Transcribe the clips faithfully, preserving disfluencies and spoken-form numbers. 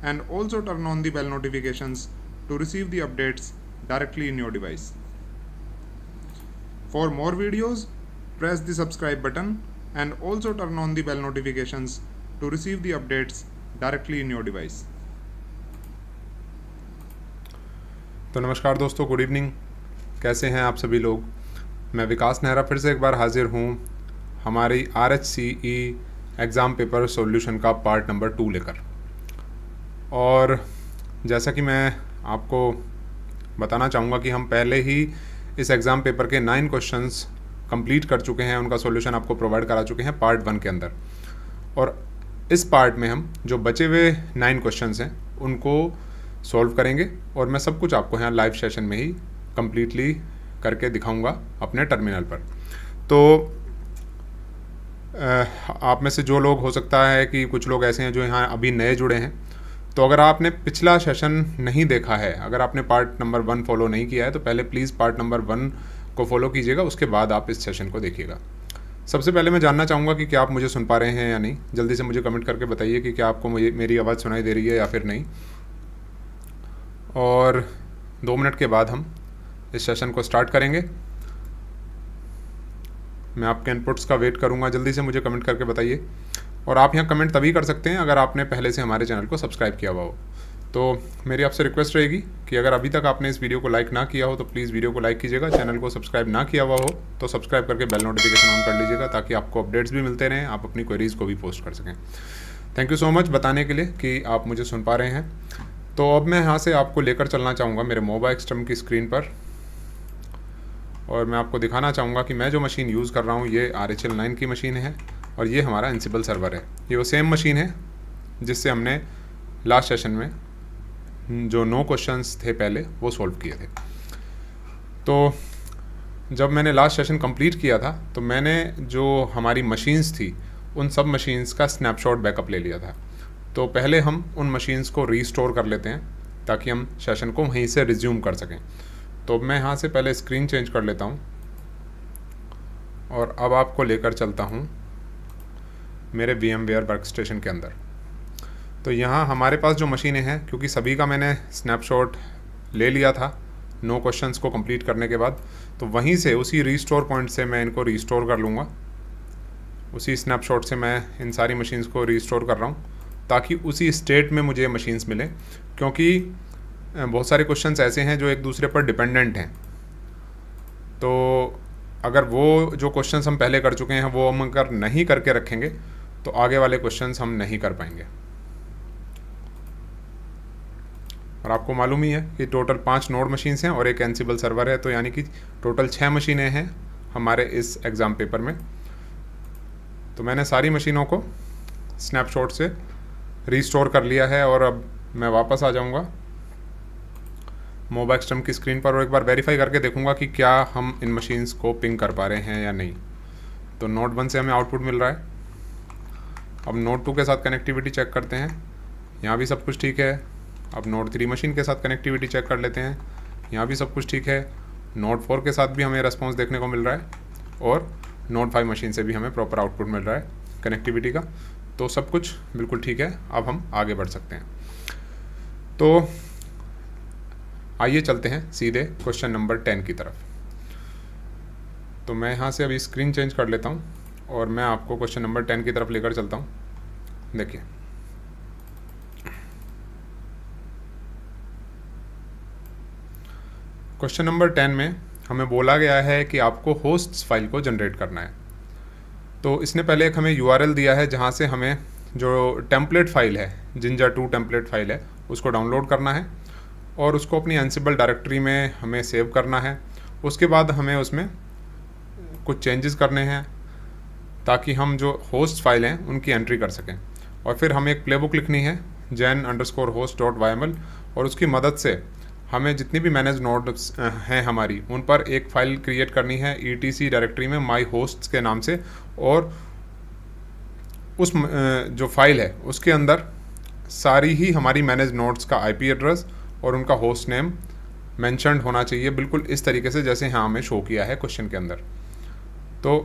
and also turn on the bell notifications to receive the updates directly in your device. For more videos, press the subscribe button and also turn on the bell notifications to receive the updates directly in your device. तो नमस्कार दोस्तों, good evening. कैसे हैं आप सभी लोग। मैं विकास नेहरा फिर से एक बार हाजिर हूँ हमारी R H C E exam paper solution का पार्ट नंबर टू लेकर। और जैसा कि मैं आपको बताना चाहूँगा कि हम पहले ही इस एग्ज़ाम पेपर के नाइन क्वेश्चंस कंप्लीट कर चुके हैं, उनका सॉल्यूशन आपको प्रोवाइड करा चुके हैं पार्ट वन के अंदर। और इस पार्ट में हम जो बचे हुए नाइन क्वेश्चंस हैं उनको सॉल्व करेंगे और मैं सब कुछ आपको यहाँ लाइव सेशन में ही कम्प्लीटली करके दिखाऊंगा अपने टर्मिनल पर। तो आप में से जो लोग हो सकता है कि कुछ लोग ऐसे हैं जो यहाँ अभी नए जुड़े हैं, तो अगर आपने पिछला सेशन नहीं देखा है, अगर आपने पार्ट नंबर वन फॉलो नहीं किया है, तो पहले प्लीज़ पार्ट नंबर वन को फॉलो कीजिएगा, उसके बाद आप इस सेशन को देखिएगा। सबसे पहले मैं जानना चाहूँगा कि क्या आप मुझे सुन पा रहे हैं या नहीं। जल्दी से मुझे कमेंट करके बताइए कि क्या आपको मुझे मेरी आवाज़ सुनाई दे रही है या फिर नहीं। और दो मिनट के बाद हम इस सेशन को स्टार्ट करेंगे। मैं आपके इनपुट्स का वेट करूंगा, जल्दी से मुझे कमेंट करके बताइए। और आप यहाँ कमेंट तभी कर सकते हैं अगर आपने पहले से हमारे चैनल को सब्सक्राइब किया हुआ हो। तो मेरी आपसे रिक्वेस्ट रहेगी कि अगर अभी तक आपने इस वीडियो को लाइक ना किया हो तो प्लीज़ वीडियो को लाइक कीजिएगा। चैनल को सब्सक्राइब ना किया हुआ हो तो सब्सक्राइब करके बेल नोटिफिकेशन ऑन कर लीजिएगा, ताकि आपको अपडेट्स भी मिलते रहें, आप अपनी क्वेरीज़ को भी पोस्ट कर सकें। थैंक यू सो मच बताने के लिए कि आप मुझे सुन पा रहे हैं। तो अब मैं यहाँ से आपको लेकर चलना चाहूँगा मेरे मोबाइल सिस्टम की स्क्रीन पर, और मैं आपको दिखाना चाहूँगा कि मैं जो मशीन यूज़ कर रहा हूँ ये आर एच एल नाइन की मशीन है और ये हमारा एंसिबल सर्वर है। ये वो सेम मशीन है जिससे हमने लास्ट सेशन में जो नो क्वेश्चंस थे पहले वो सॉल्व किए थे। तो जब मैंने लास्ट सेशन कंप्लीट किया था तो मैंने जो हमारी मशीन्स थी उन सब मशीन्स का स्नैपशॉट बैकअप ले लिया था। तो पहले हम उन मशीन्स को रीस्टोर कर लेते हैं ताकि हम सेशन को वहीं से रिज्यूम कर सकें। तो मैं यहाँ से पहले स्क्रीन चेंज कर लेता हूँ और अब आपको लेकर चलता हूँ मेरे VMware work station के अंदर। तो यहाँ हमारे पास जो मशीनें हैं, क्योंकि सभी का मैंने स्नैपशॉट ले लिया था नो क्वेश्चंस को कंप्लीट करने के बाद, तो वहीं से उसी रीस्टोर पॉइंट से मैं इनको रीस्टोर कर लूँगा। उसी स्नैपशॉट से मैं इन सारी मशीन्स को रीस्टोर कर रहा हूँ ताकि उसी स्टेट में मुझे मशीन्स मिलें, क्योंकि बहुत सारे क्वेश्चंस ऐसे हैं जो एक दूसरे पर डिपेंडेंट हैं। तो अगर वो जो क्वेश्चंस हम पहले कर चुके हैं वो हम अगर नहीं करके रखेंगे तो आगे वाले क्वेश्चंस हम नहीं कर पाएंगे। और आपको मालूम ही है कि टोटल पाँच नोड मशीन्स हैं और एक एंसिबल सर्वर है, तो यानी कि टोटल छः मशीनें हैं हमारे इस एग्ज़ाम पेपर में। तो मैंने सारी मशीनों को स्नैपशॉट से रीस्टोर कर लिया है और अब मैं वापस आ जाऊंगा मोबाइल सिस्टम की स्क्रीन पर और एक बार वेरीफाई करके देखूंगा कि क्या हम इन मशीन्स को पिंग कर पा रहे हैं या नहीं। तो नोड वन से हमें आउटपुट मिल रहा है। अब नोड टू के साथ कनेक्टिविटी चेक करते हैं, यहाँ भी सब कुछ ठीक है। अब नोड थ्री मशीन के साथ कनेक्टिविटी चेक कर लेते हैं, यहाँ भी सब कुछ ठीक है। नोड फोर के साथ भी हमें रेस्पॉन्स देखने को मिल रहा है और नोड फाइव मशीन से भी हमें प्रॉपर आउटपुट मिल रहा है कनेक्टिविटी का। तो सब कुछ बिल्कुल ठीक है। अब हम आगे बढ़ सकते हैं। तो आइए चलते हैं सीधे क्वेश्चन नंबर टेन की तरफ। तो मैं यहाँ से अभी स्क्रीन चेंज कर लेता हूँ और मैं आपको क्वेश्चन नंबर टेन की तरफ लेकर चलता हूँ। देखिए, क्वेश्चन नंबर टेन में हमें बोला गया है कि आपको होस्ट्स फाइल को जनरेट करना है। तो इसने पहले एक हमें यू आर एल दिया है जहाँ से हमें जो टेम्पलेट फाइल है, जिंजर टू टेम्पलेट फाइल है, उसको डाउनलोड करना है और उसको अपनी एंसिबल डायरेक्टरी में हमें सेव करना है। उसके बाद हमें उसमें कुछ चेंजेस करने हैं ताकि हम जो होस्ट फाइल हैं उनकी एंट्री कर सकें। और फिर हमें एक प्लेबुक लिखनी है gen underscore host dot Y M L, और उसकी मदद से हमें जितनी भी मैनेज नोड्स हैं हमारी उन पर एक फ़ाइल क्रिएट करनी है ई टी सी डायरेक्टरी में माई होस्ट्स के नाम से। और उस जो फाइल है उसके अंदर सारी ही हमारी मैनेज नोड्स का आईपी एड्रेस और उनका होस्ट नेम मेंशन्ड होना चाहिए, बिल्कुल इस तरीके से जैसे यहाँ हमें शो किया है क्वेश्चन के अंदर। तो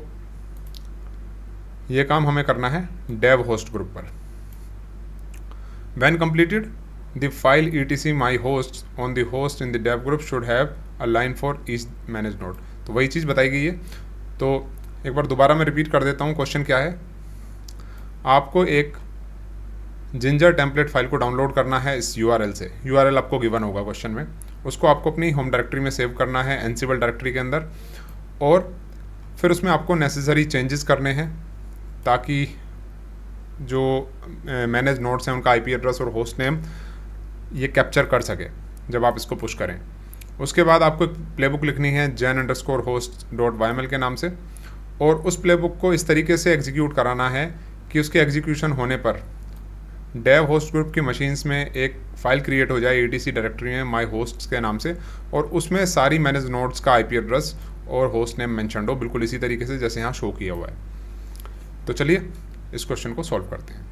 ये काम हमें करना है डेव होस्ट ग्रुप पर। When completed the file E T C my host on the host in the dev group should have a line for each manage node. तो वही चीज़ बताई गई है। तो एक बार दोबारा मैं रिपीट कर देता हूँ। क्वेश्चन क्या है, आपको एक जिंजर टेम्पलेट फाइल को डाउनलोड करना है इस यूआरएल से। यूआरएल आपको गिवन होगा क्वेश्चन में, उसको आपको अपनी होम डायरेक्टरी में सेव करना है एनसिबल डायरेक्टरी के अंदर, और फिर उसमें आपको नेसेसरी चेंजेस करने हैं ताकि जो मैनेज नोड्स हैं उनका आईपी एड्रेस और होस्ट नेम ये कैप्चर कर सके जब आप इसको पुश करें। उसके बाद आपको एक प्लेबुक लिखनी है gen underscore host dot Y M L के नाम से, और उस प्लेबुक को इस तरीके से एग्जीक्यूट कराना है कि उसके एग्जीक्यूशन होने पर डेव होस्ट ग्रुप की मशीन्स में एक फ़ाइल क्रिएट हो जाए ईटीसी डायरेक्टरी में माई होस्ट्स के नाम से, और उसमें सारी मैनेज नोड्स का आईपी एड्रेस और होस्ट नेम मेंशन्ड हो, बिल्कुल इसी तरीके से जैसे यहाँ शो किया हुआ है। तो चलिए इस क्वेश्चन को सॉल्व करते हैं।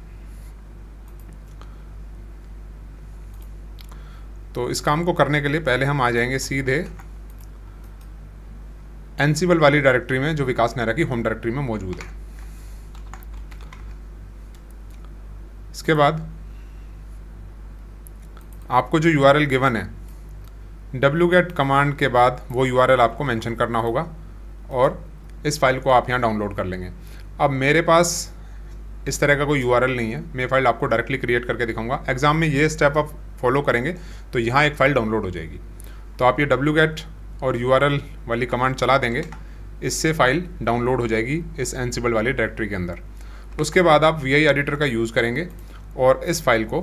तो इस काम को करने के लिए पहले हम आ जाएंगे सीधे एनसिबल वाली डायरेक्टरी में जो विकास नेहरा की होम डायरेक्टरी में मौजूद है। इसके बाद आपको जो यूआरएल गिवन है wget कमांड के बाद वो यूआरएल आपको मेंशन करना होगा, और इस फाइल को आप यहाँ डाउनलोड कर लेंगे। अब मेरे पास इस तरह का कोई यूआरएल नहीं है, मैं फाइल आपको डायरेक्टली क्रिएट करके दिखाऊंगा। एग्जाम में ये स्टेप आप फॉलो करेंगे तो यहाँ एक फ़ाइल डाउनलोड हो जाएगी। तो आप ये wget और यूआरएल वाली कमांड चला देंगे, इससे फ़ाइल डाउनलोड हो जाएगी इस एनसिबल वाली डायरेक्टरी के अंदर। उसके बाद आप वी आई एडिटर का यूज़ करेंगे और इस फाइल को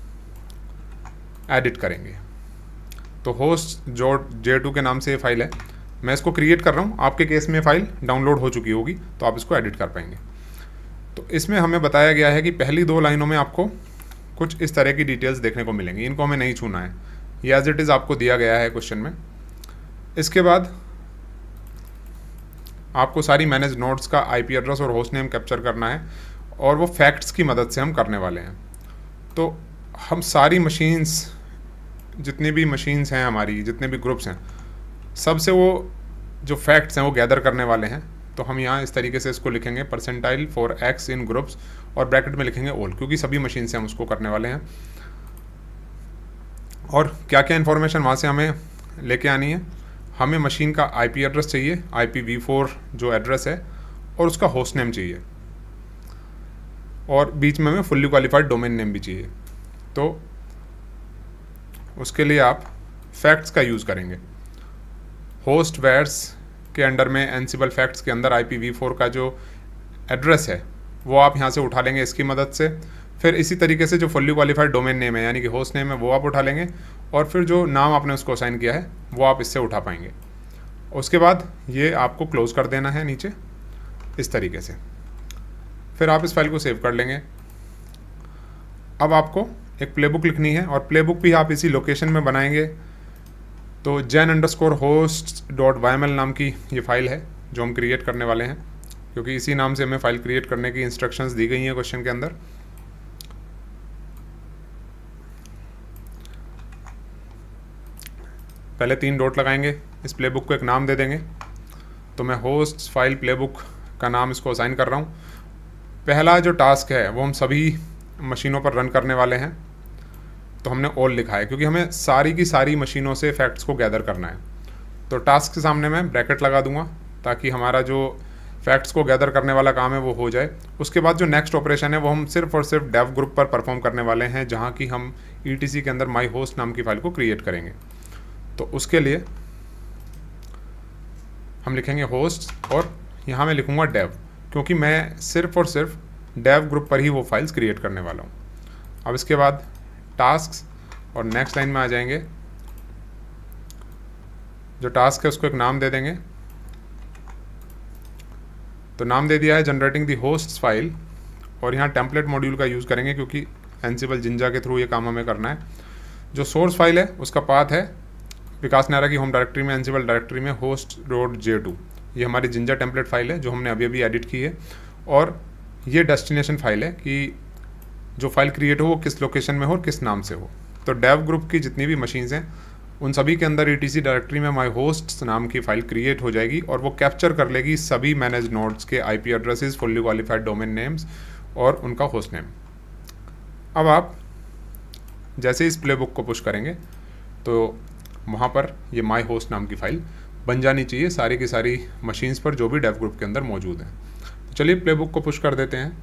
एडिट करेंगे। तो होस्ट जो जे टू के नाम से ये फाइल है, मैं इसको क्रिएट कर रहा हूँ, आपके केस में फ़ाइल डाउनलोड हो चुकी होगी तो आप इसको एडिट कर पाएंगे। तो इसमें हमें बताया गया है कि पहली दो लाइनों में आपको कुछ इस तरह की डिटेल्स देखने को मिलेंगी, इनको हमें नहीं छूना है, ये एज इट इज़ आपको दिया गया है क्वेश्चन में। इसके बाद आपको सारी मैनेज नोड्स का आईपी एड्रेस और होस्ट नेम कैप्चर करना है, और वो फैक्ट्स की मदद से हम करने वाले हैं। तो हम सारी मशीन्स, जितनी भी मशीन्स हैं हमारी, जितने भी ग्रुप्स हैं, सबसे वो जो फैक्ट्स हैं वो गैदर करने वाले हैं। तो हम यहाँ इस तरीके से इसको लिखेंगे percentile for X in groups, और ब्रैकेट में लिखेंगे ऑल, क्योंकि सभी मशीन से हम उसको करने वाले हैं। और क्या क्या इन्फॉर्मेशन वहाँ से हमें लेके आनी है, हमें मशीन का आईपी एड्रेस चाहिए, आई पी वी फोर जो एड्रेस है, और उसका होस्ट नेम चाहिए, और बीच में हमें फुल्ली क्वालिफाइड डोमेन नेम भी चाहिए। तो उसके लिए आप फैक्ट्स का यूज़ करेंगे। होस्ट वेयर्स के अंडर में एनसिबल फैक्ट्स के अंदर आई पी वी फोर का जो एड्रेस है वो आप यहाँ से उठा लेंगे इसकी मदद से। फिर इसी तरीके से जो फुल्ली क्वालिफाइड डोमेन नेम है यानी कि होस्ट नेम है वो आप उठा लेंगे, और फिर जो नाम आपने उसको असाइन किया है वो आप इससे उठा पाएंगे। उसके बाद ये आपको क्लोज़ कर देना है नीचे इस तरीके से। फिर आप इस फाइल को सेव कर लेंगे। अब आपको एक प्लेबुक लिखनी है, और प्लेबुक भी आप इसी लोकेशन में बनाएंगे। तो gen underscore host dot Y M L नाम की ये फाइल है जो हम क्रिएट करने वाले हैं, क्योंकि इसी नाम से हमें फाइल क्रिएट करने की इंस्ट्रक्शंस दी गई हैं क्वेश्चन के अंदर। पहले तीन डॉट लगाएंगे, इस प्लेबुक को एक नाम दे देंगे। तो मैं होस्ट फाइल प्लेबुक का नाम इसको असाइन कर रहा हूँ। पहला जो टास्क है वो हम सभी मशीनों पर रन करने वाले हैं, तो हमने ऑल लिखा है क्योंकि हमें सारी की सारी मशीनों से फैक्ट्स को गैदर करना है। तो टास्क के सामने मैं ब्रैकेट लगा दूंगा ताकि हमारा जो फैक्ट्स को गैदर करने वाला काम है वो हो जाए। उसके बाद जो नेक्स्ट ऑपरेशन है वो हम सिर्फ और सिर्फ डेव ग्रुप पर परफॉर्म करने वाले हैं, जहाँ की हम ई टी सी के अंदर माई होस्ट नाम की फाइल को क्रिएट करेंगे। तो उसके लिए हम लिखेंगे होस्ट, और यहाँ मैं लिखूँगा डेव, क्योंकि मैं सिर्फ और सिर्फ डेव ग्रुप पर ही वो फाइल्स क्रिएट करने वाला हूँ। अब इसके बाद टास्क्स, और नेक्स्ट लाइन में आ जाएंगे। जो टास्क है उसको एक नाम दे देंगे। तो नाम दे दिया है जनरेटिंग दी होस्ट फाइल, और यहाँ टेम्पलेट मॉड्यूल का यूज़ करेंगे क्योंकि एनसिबल जिंजा के थ्रू ये काम हमें करना है। जो सोर्स फाइल है उसका पाथ है विकास नेहरा की होम डायरेक्टरी में एनसिबल डायरेक्टरी में होस्ट डॉट जे टू, ये हमारी जिंजा टेम्पलेट फाइल है जो हमने अभी अभी एडिट की है। और ये डेस्टिनेशन फाइल है कि जो फाइल क्रिएट हो वो किस लोकेशन में हो और किस नाम से हो। तो डेव ग्रुप की जितनी भी मशीन्स हैं उन सभी के अंदर ईटीसी डायरेक्टरी में माई होस्ट नाम की फ़ाइल क्रिएट हो जाएगी, और वो कैप्चर कर लेगी सभी मैनेज नोड्स के IP addresses, fully qualified domain names और उनका होस्ट नेम। अब आप जैसे इस प्लेबुक को पुश करेंगे तो वहाँ पर ये माई होस्ट नाम की फ़ाइल बन जानी चाहिए सारी की सारी मशीन्स पर जो भी डेव ग्रुप के अंदर मौजूद हैं। तो चलिए प्लेबुक को पुश कर देते हैं।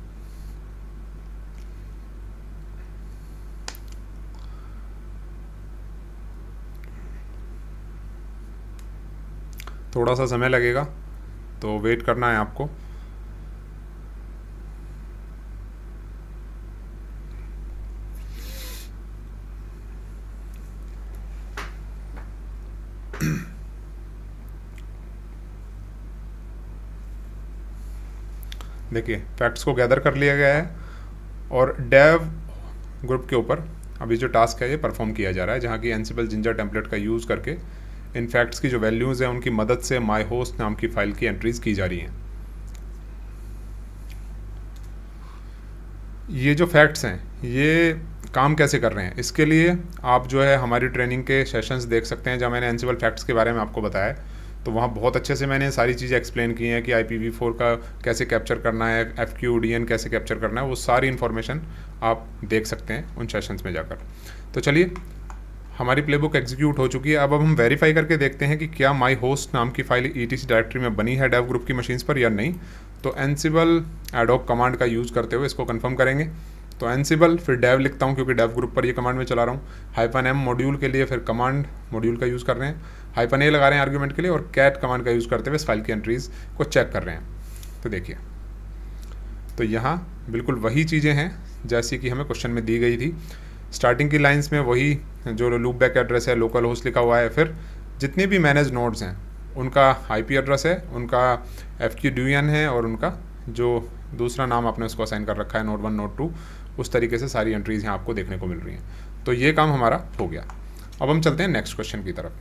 थोड़ा सा समय लगेगा तो वेट करना है आपको। देखिए फैक्ट्स को गैदर कर लिया गया है और डेव ग्रुप के ऊपर अभी जो टास्क है ये परफॉर्म किया जा रहा है, जहाँ की एंसिबल जिंजर टेम्पलेट का यूज़ करके इन फैक्ट्स की जो वैल्यूज़ हैं उनकी मदद से माई होस्ट नाम की फ़ाइल की एंट्रीज़ की जा रही हैं। ये जो फैक्ट्स हैं ये काम कैसे कर रहे हैं, इसके लिए आप जो है हमारी ट्रेनिंग के सेशंस देख सकते हैं जहाँ मैंने एंसिबल फैक्ट्स के बारे में आपको बताया है। तो वहाँ बहुत अच्छे से मैंने सारी चीज़ें एक्सप्लेन की हैं कि आई पी वी फोर का कैसे कैप्चर करना है, एफ क्यू डी एन कैसे कैप्चर करना है, वो सारी इन्फॉर्मेशन आप देख सकते हैं उन सेशंस में जाकर। तो चलिए हमारी प्लेबुक एग्जीक्यूट हो चुकी है। अब अब हम वेरीफाई करके देखते हैं कि क्या माई होस्ट नाम की file E T C directory में बनी है डेव ग्रुप की मशीन्स पर या नहीं। तो एंसिबल एडोक कमांड का यूज़ करते हुए इसको कंफर्म करेंगे। तो एंसिबल फिर डेव लिखता हूँ क्योंकि डेव ग्रुप पर ये कमांड में चला रहा हूँ। हाइफन एम मॉड्यूल के लिए फिर कमांड मॉड्यूल का यूज़ कर रहे हैं, हाइफन ए लगा रहे हैं आर्ग्यूमेंट के लिए, और कैट कमांड का यूज़ करते हुए इस फाइल की एंट्रीज़ को चेक कर रहे हैं। तो देखिए तो यहाँ बिल्कुल वही चीज़ें हैं जैसी कि हमें क्वेश्चन में दी गई थी। स्टार्टिंग की लाइंस में वही जो लूप बैक एड्रेस है, लोकल होस्ट लिखा हुआ है, फिर जितने भी मैनेज नोड्स हैं उनका आईपी एड्रेस है, उनका एफ क्यू डी एन है, और उनका जो दूसरा नाम आपने उसको असाइन कर रखा है नोड वन नोड टू, उस तरीके से सारी एंट्रीज यहाँ आपको देखने को मिल रही हैं। तो ये काम हमारा हो गया। अब हम चलते हैं नेक्स्ट क्वेश्चन की तरफ।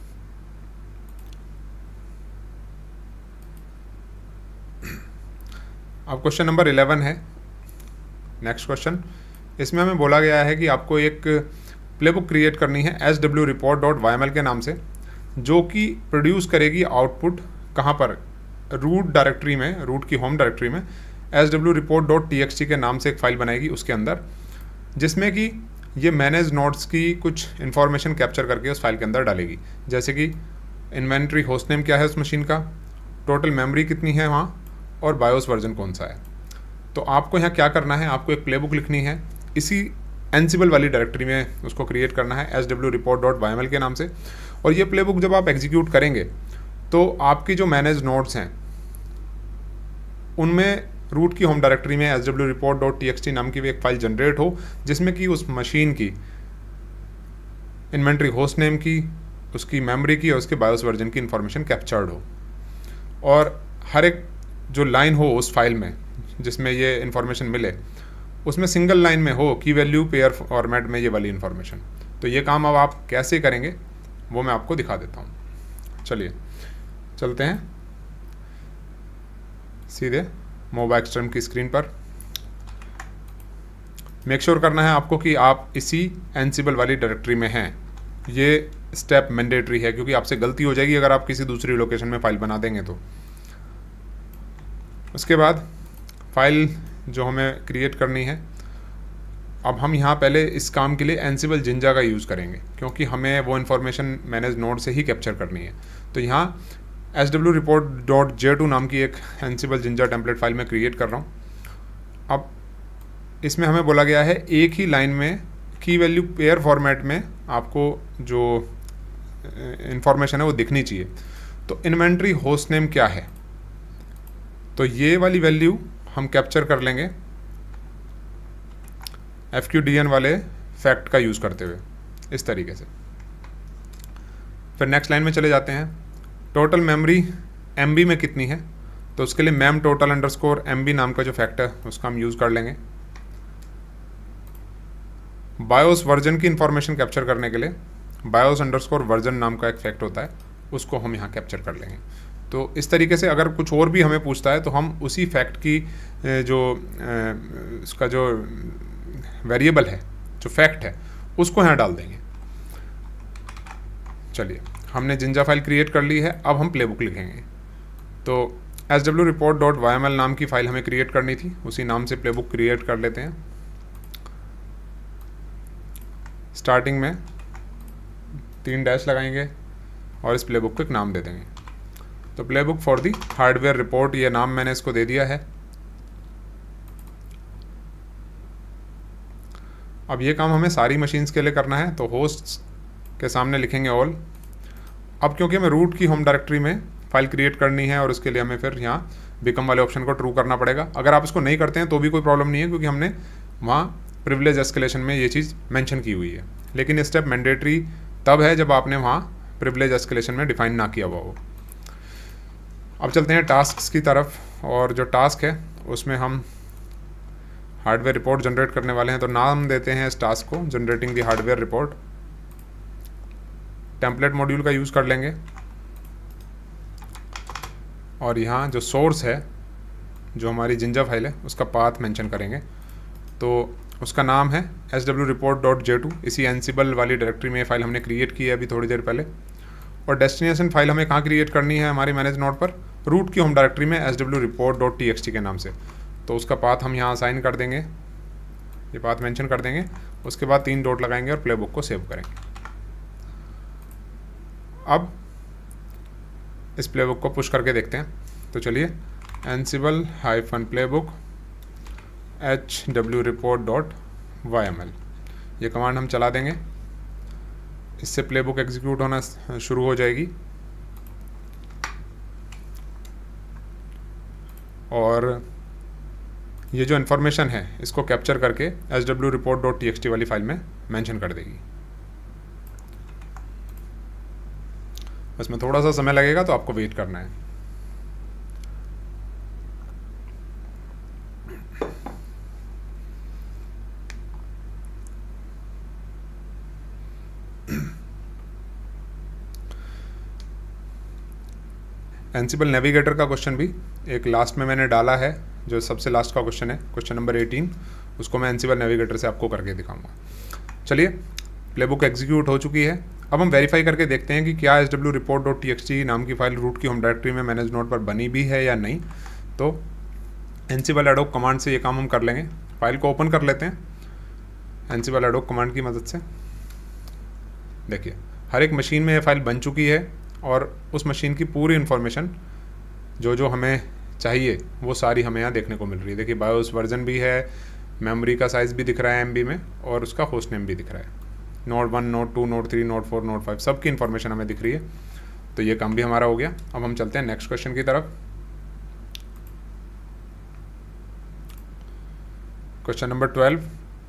अब क्वेश्चन नंबर इलेवन है नेक्स्ट क्वेश्चन। इसमें हमें बोला गया है कि आपको एक प्लेबुक क्रिएट करनी है S W report dot Y M L के नाम से, जो कि प्रोड्यूस करेगी आउटपुट कहाँ पर, रूट डायरेक्टरी में, रूट की होम डायरेक्टरी में S W report dot T X T के नाम से एक फ़ाइल बनाएगी उसके अंदर, जिसमें कि ये मैनेज नोड्स की कुछ इन्फॉर्मेशन कैप्चर करके उस फाइल के अंदर डालेगी, जैसे कि इन्वेंट्री होस्ट नेम क्या है उस मशीन का, टोटल मेमोरी कितनी है वहाँ, और बायोस वर्जन कौन सा है। तो आपको यहाँ क्या करना है, आपको एक प्लेबुक लिखनी है, इसी एंसिबल वाली डायरेक्टरी में उसको क्रिएट करना है S W report dot Y M L के नाम से। और ये प्लेबुक जब आप एग्जीक्यूट करेंगे तो आपकी जो मैनेज नोड्स हैं उनमें रूट की होम डायरेक्टरी में S W report dot T X T नाम की भी एक फाइल जनरेट हो, जिसमें कि उस मशीन की इन्वेंट्री होस्ट नेम की, उसकी मेमोरी की और उसके बायोस वर्जन की इंफॉर्मेशन कैप्चर्ड हो, और हर एक जो लाइन हो उस फाइल में जिसमें ये इन्फॉर्मेशन मिले उसमें सिंगल लाइन में हो की वैल्यू पेयर फॉर्मेट में ये वाली इन्फॉर्मेशन। तो ये काम अब आप कैसे करेंगे वो मैं आपको दिखा देता हूँ। चलिए चलते हैं सीधे मोबाइल एक्सट्रीम की स्क्रीन पर। मेक श्योर करना है आपको कि आप इसी एंसिबल वाली डायरेक्टरी में हैं। ये स्टेप मैंडेटरी है क्योंकि आपसे गलती हो जाएगी अगर आप किसी दूसरी लोकेशन में फ़ाइल बना देंगे तो। उसके बाद फाइल जो हमें क्रिएट करनी है, अब हम यहाँ पहले इस काम के लिए एंसिबल जिंजा का यूज़ करेंगे क्योंकि हमें वो इन्फॉर्मेशन मैनेज नोड से ही कैप्चर करनी है। तो यहाँ S W report dot J two नाम की एक एंसिबल जिंजा टेम्पलेट फाइल में क्रिएट कर रहा हूँ। अब इसमें हमें बोला गया है एक ही लाइन में की वैल्यू पेयर फॉर्मेट में आपको जो इन्फॉर्मेशन है वो दिखनी चाहिए। तो इन्वेंट्री होस्ट नेम क्या है, तो ये वाली वैल्यू हम कैप्चर कर लेंगे एफ क्यू डी एन वाले फैक्ट का यूज़ करते हुए इस तरीके से। फिर नेक्स्ट लाइन में चले जाते हैं। टोटल मेमोरी एम बी में कितनी है, तो उसके लिए mem total underscore M B नाम का जो फैक्ट है उसका हम यूज़ कर लेंगे। बायोस वर्जन की इंफॉर्मेशन कैप्चर करने के लिए बायोस अंडरस्कोर वर्जन नाम का एक फैक्ट होता है, उसको हम यहाँ कैप्चर कर लेंगे। तो इस तरीके से अगर कुछ और भी हमें पूछता है तो हम उसी फैक्ट की जो उसका जो वेरिएबल है, जो फैक्ट है, उसको यहाँ डाल देंगे। चलिए हमने जिंजा फाइल क्रिएट कर ली है, अब हम प्लेबुक लिखेंगे। तो S W report dot Y M L नाम की फ़ाइल हमें क्रिएट करनी थी, उसी नाम से प्लेबुक क्रिएट कर लेते हैं। स्टार्टिंग में तीन डैश लगाएंगे और इस प्लेबुक को एक नाम दे देंगे। तो playbook for the hardware report, ये नाम मैंने इसको दे दिया है। अब ये काम हमें सारी मशीन्स के लिए करना है, तो होस्ट्स के सामने लिखेंगे ऑल। अब क्योंकि हमें रूट की होम डायरेक्टरी में फाइल क्रिएट करनी है और उसके लिए हमें फिर यहाँ बिकम वाले ऑप्शन को ट्रू करना पड़ेगा। अगर आप इसको नहीं करते हैं तो भी कोई प्रॉब्लम नहीं है, क्योंकि हमने वहाँ प्रिविलेज एस्केलेशन में ये चीज़ मेंशन की हुई है। लेकिन ये स्टेप मैंडेटरी तब है जब आपने वहाँ प्रिविलेज एस्केलेशन में डिफाइन ना किया हुआ हो। अब चलते हैं टास्क्स की तरफ, और जो टास्क है उसमें हम हार्डवेयर रिपोर्ट जनरेट करने वाले हैं। तो नाम देते हैं इस टास्क को generating the hardware report. Template module का यूज़ कर लेंगे और यहाँ जो सोर्स है, जो हमारी जिंजा फाइल है, उसका पाथ मेंशन करेंगे। तो उसका नाम है S W report dot J two. इसी एनसिबल वाली डायरेक्टरी में ये फाइल हमने क्रिएट की है अभी थोड़ी देर पहले। और डेस्टिनेशन फाइल हमें कहाँ क्रिएट करनी है, हमारी मैनेज नोड पर रूट की होम डायरेक्टरी में S W report dot T X T के नाम से। तो उसका पाथ हम यहाँ असाइन कर देंगे, ये पाथ मेंशन कर देंगे। उसके बाद तीन डॉट लगाएंगे और प्लेबुक को सेव करेंगे। अब इस प्लेबुक को पुश करके देखते हैं। तो चलिए Ansible hyphen playbook H W report dot Y M L, ये कमांड हम चला देंगे। इससे प्लेबुक एग्जीक्यूट होना शुरू हो जाएगी और ये जो इन्फॉर्मेशन है इसको कैप्चर करके S W report dot T X T वाली फाइल में मेंशन कर देगी। इसमें थोड़ा सा समय लगेगा, तो आपको वेट करना है। एनसिबल नेविगेटर का क्वेश्चन भी एक लास्ट में मैंने डाला है, जो सबसे लास्ट का क्वेश्चन है, क्वेश्चन नंबर एटीन। उसको मैं एनसिबल नेविगेटर से आपको करके दिखाऊंगा। चलिए, प्लेबुक एग्जीक्यूट हो चुकी है। अब हम वेरीफाई करके देखते हैं कि क्या S W report dot T X T नाम की फाइल रूट की होम डायरेक्टरी में मैनेज नोड पर बनी भी है या नहीं। तो एनसिबल एडोब कमांड से ये काम हम कर लेंगे। फाइल को ओपन कर लेते हैं एनसिबल एडोब कमांड की मदद से। देखिए, हर एक मशीन में ये फाइल बन चुकी है और उस मशीन की पूरी इन्फॉर्मेशन जो जो हमें चाहिए वो सारी हमें यहाँ देखने को मिल रही है। देखिए, बायोस वर्जन भी है, मेमोरी का साइज़ भी दिख रहा है एमबी में, और उसका होस्ट नेम भी दिख रहा है। Node one, node two, node three, node four, node five, सब की इन्फॉर्मेशन हमें दिख रही है। तो ये काम भी हमारा हो गया। अब हम चलते हैं नेक्स्ट क्वेश्चन की तरफ। Question number twelve.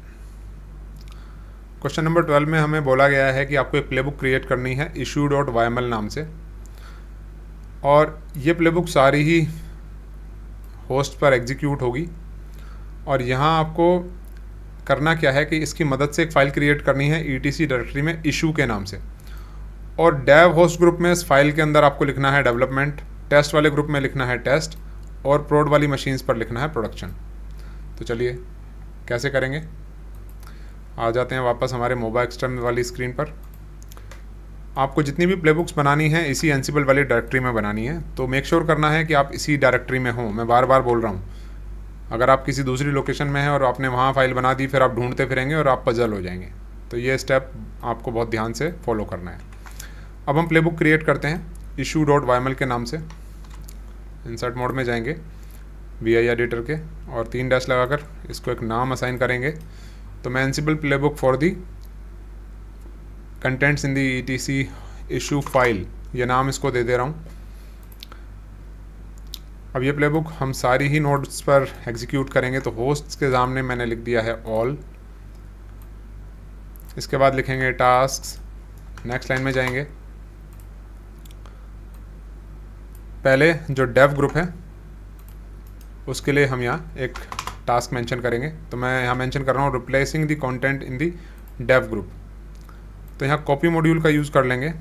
Question number twelve में हमें बोला गया है कि आपको एक प्लेबुक क्रिएट करनी है issue dot Y M L नाम से, और ये प्लेबुक सारी ही होस्ट पर एग्जीक्यूट होगी। और यहाँ आपको करना क्या है कि इसकी मदद से एक फ़ाइल क्रिएट करनी है ई टी सी डायरेक्टरी में इशू के नाम से, और डेव होस्ट ग्रुप में इस फाइल के अंदर आपको लिखना है डेवलपमेंट, टेस्ट वाले ग्रुप में लिखना है टेस्ट, और प्रोड वाली मशीन्स पर लिखना है प्रोडक्शन। तो चलिए कैसे करेंगे, आ जाते हैं वापस हमारे मोबाइल एक्सटर्नल वाली स्क्रीन पर। आपको जितनी भी प्लेबुक्स बनानी है इसी एनसिबल वाली डायरेक्टरी में बनानी है, तो मेक श्योर करना है कि आप इसी डायरेक्टरी में हों। मैं बार बार बोल रहा हूँ, अगर आप किसी दूसरी लोकेशन में हैं और आपने वहाँ फाइल बना दी, फिर आप ढूंढते फिरेंगे और आप पजल हो जाएंगे। तो ये स्टेप आपको बहुत ध्यान से फॉलो करना है। अब हम प्लेबुक क्रिएट करते हैं issue dot Y M L के नाम से। इंसर्ट मोड में जाएंगे वी आई एडिटर के, और तीन डैश लगाकर इसको एक नाम असाइन करेंगे। तो मैं Ansible playbook for the contents in the E T C issue file, ये नाम इसको दे दे रहा हूँ। अब ये प्लेबुक हम सारी ही नोड्स पर एग्जीक्यूट करेंगे। तो होस्ट्स के सामने मैंने लिख दिया है ऑल, इसके बाद लिखेंगे टास्क्स। नेक्स्ट लाइन में जाएंगे, पहले जो डेव ग्रुप है उसके लिए हम यहाँ एक टास्क मेंशन करेंगे। तो मैं यहाँ मेंशन कर रहा हूँ replacing the content in the dev group. तो यहाँ कॉपी मॉड्यूल का यूज़ कर लेंगे।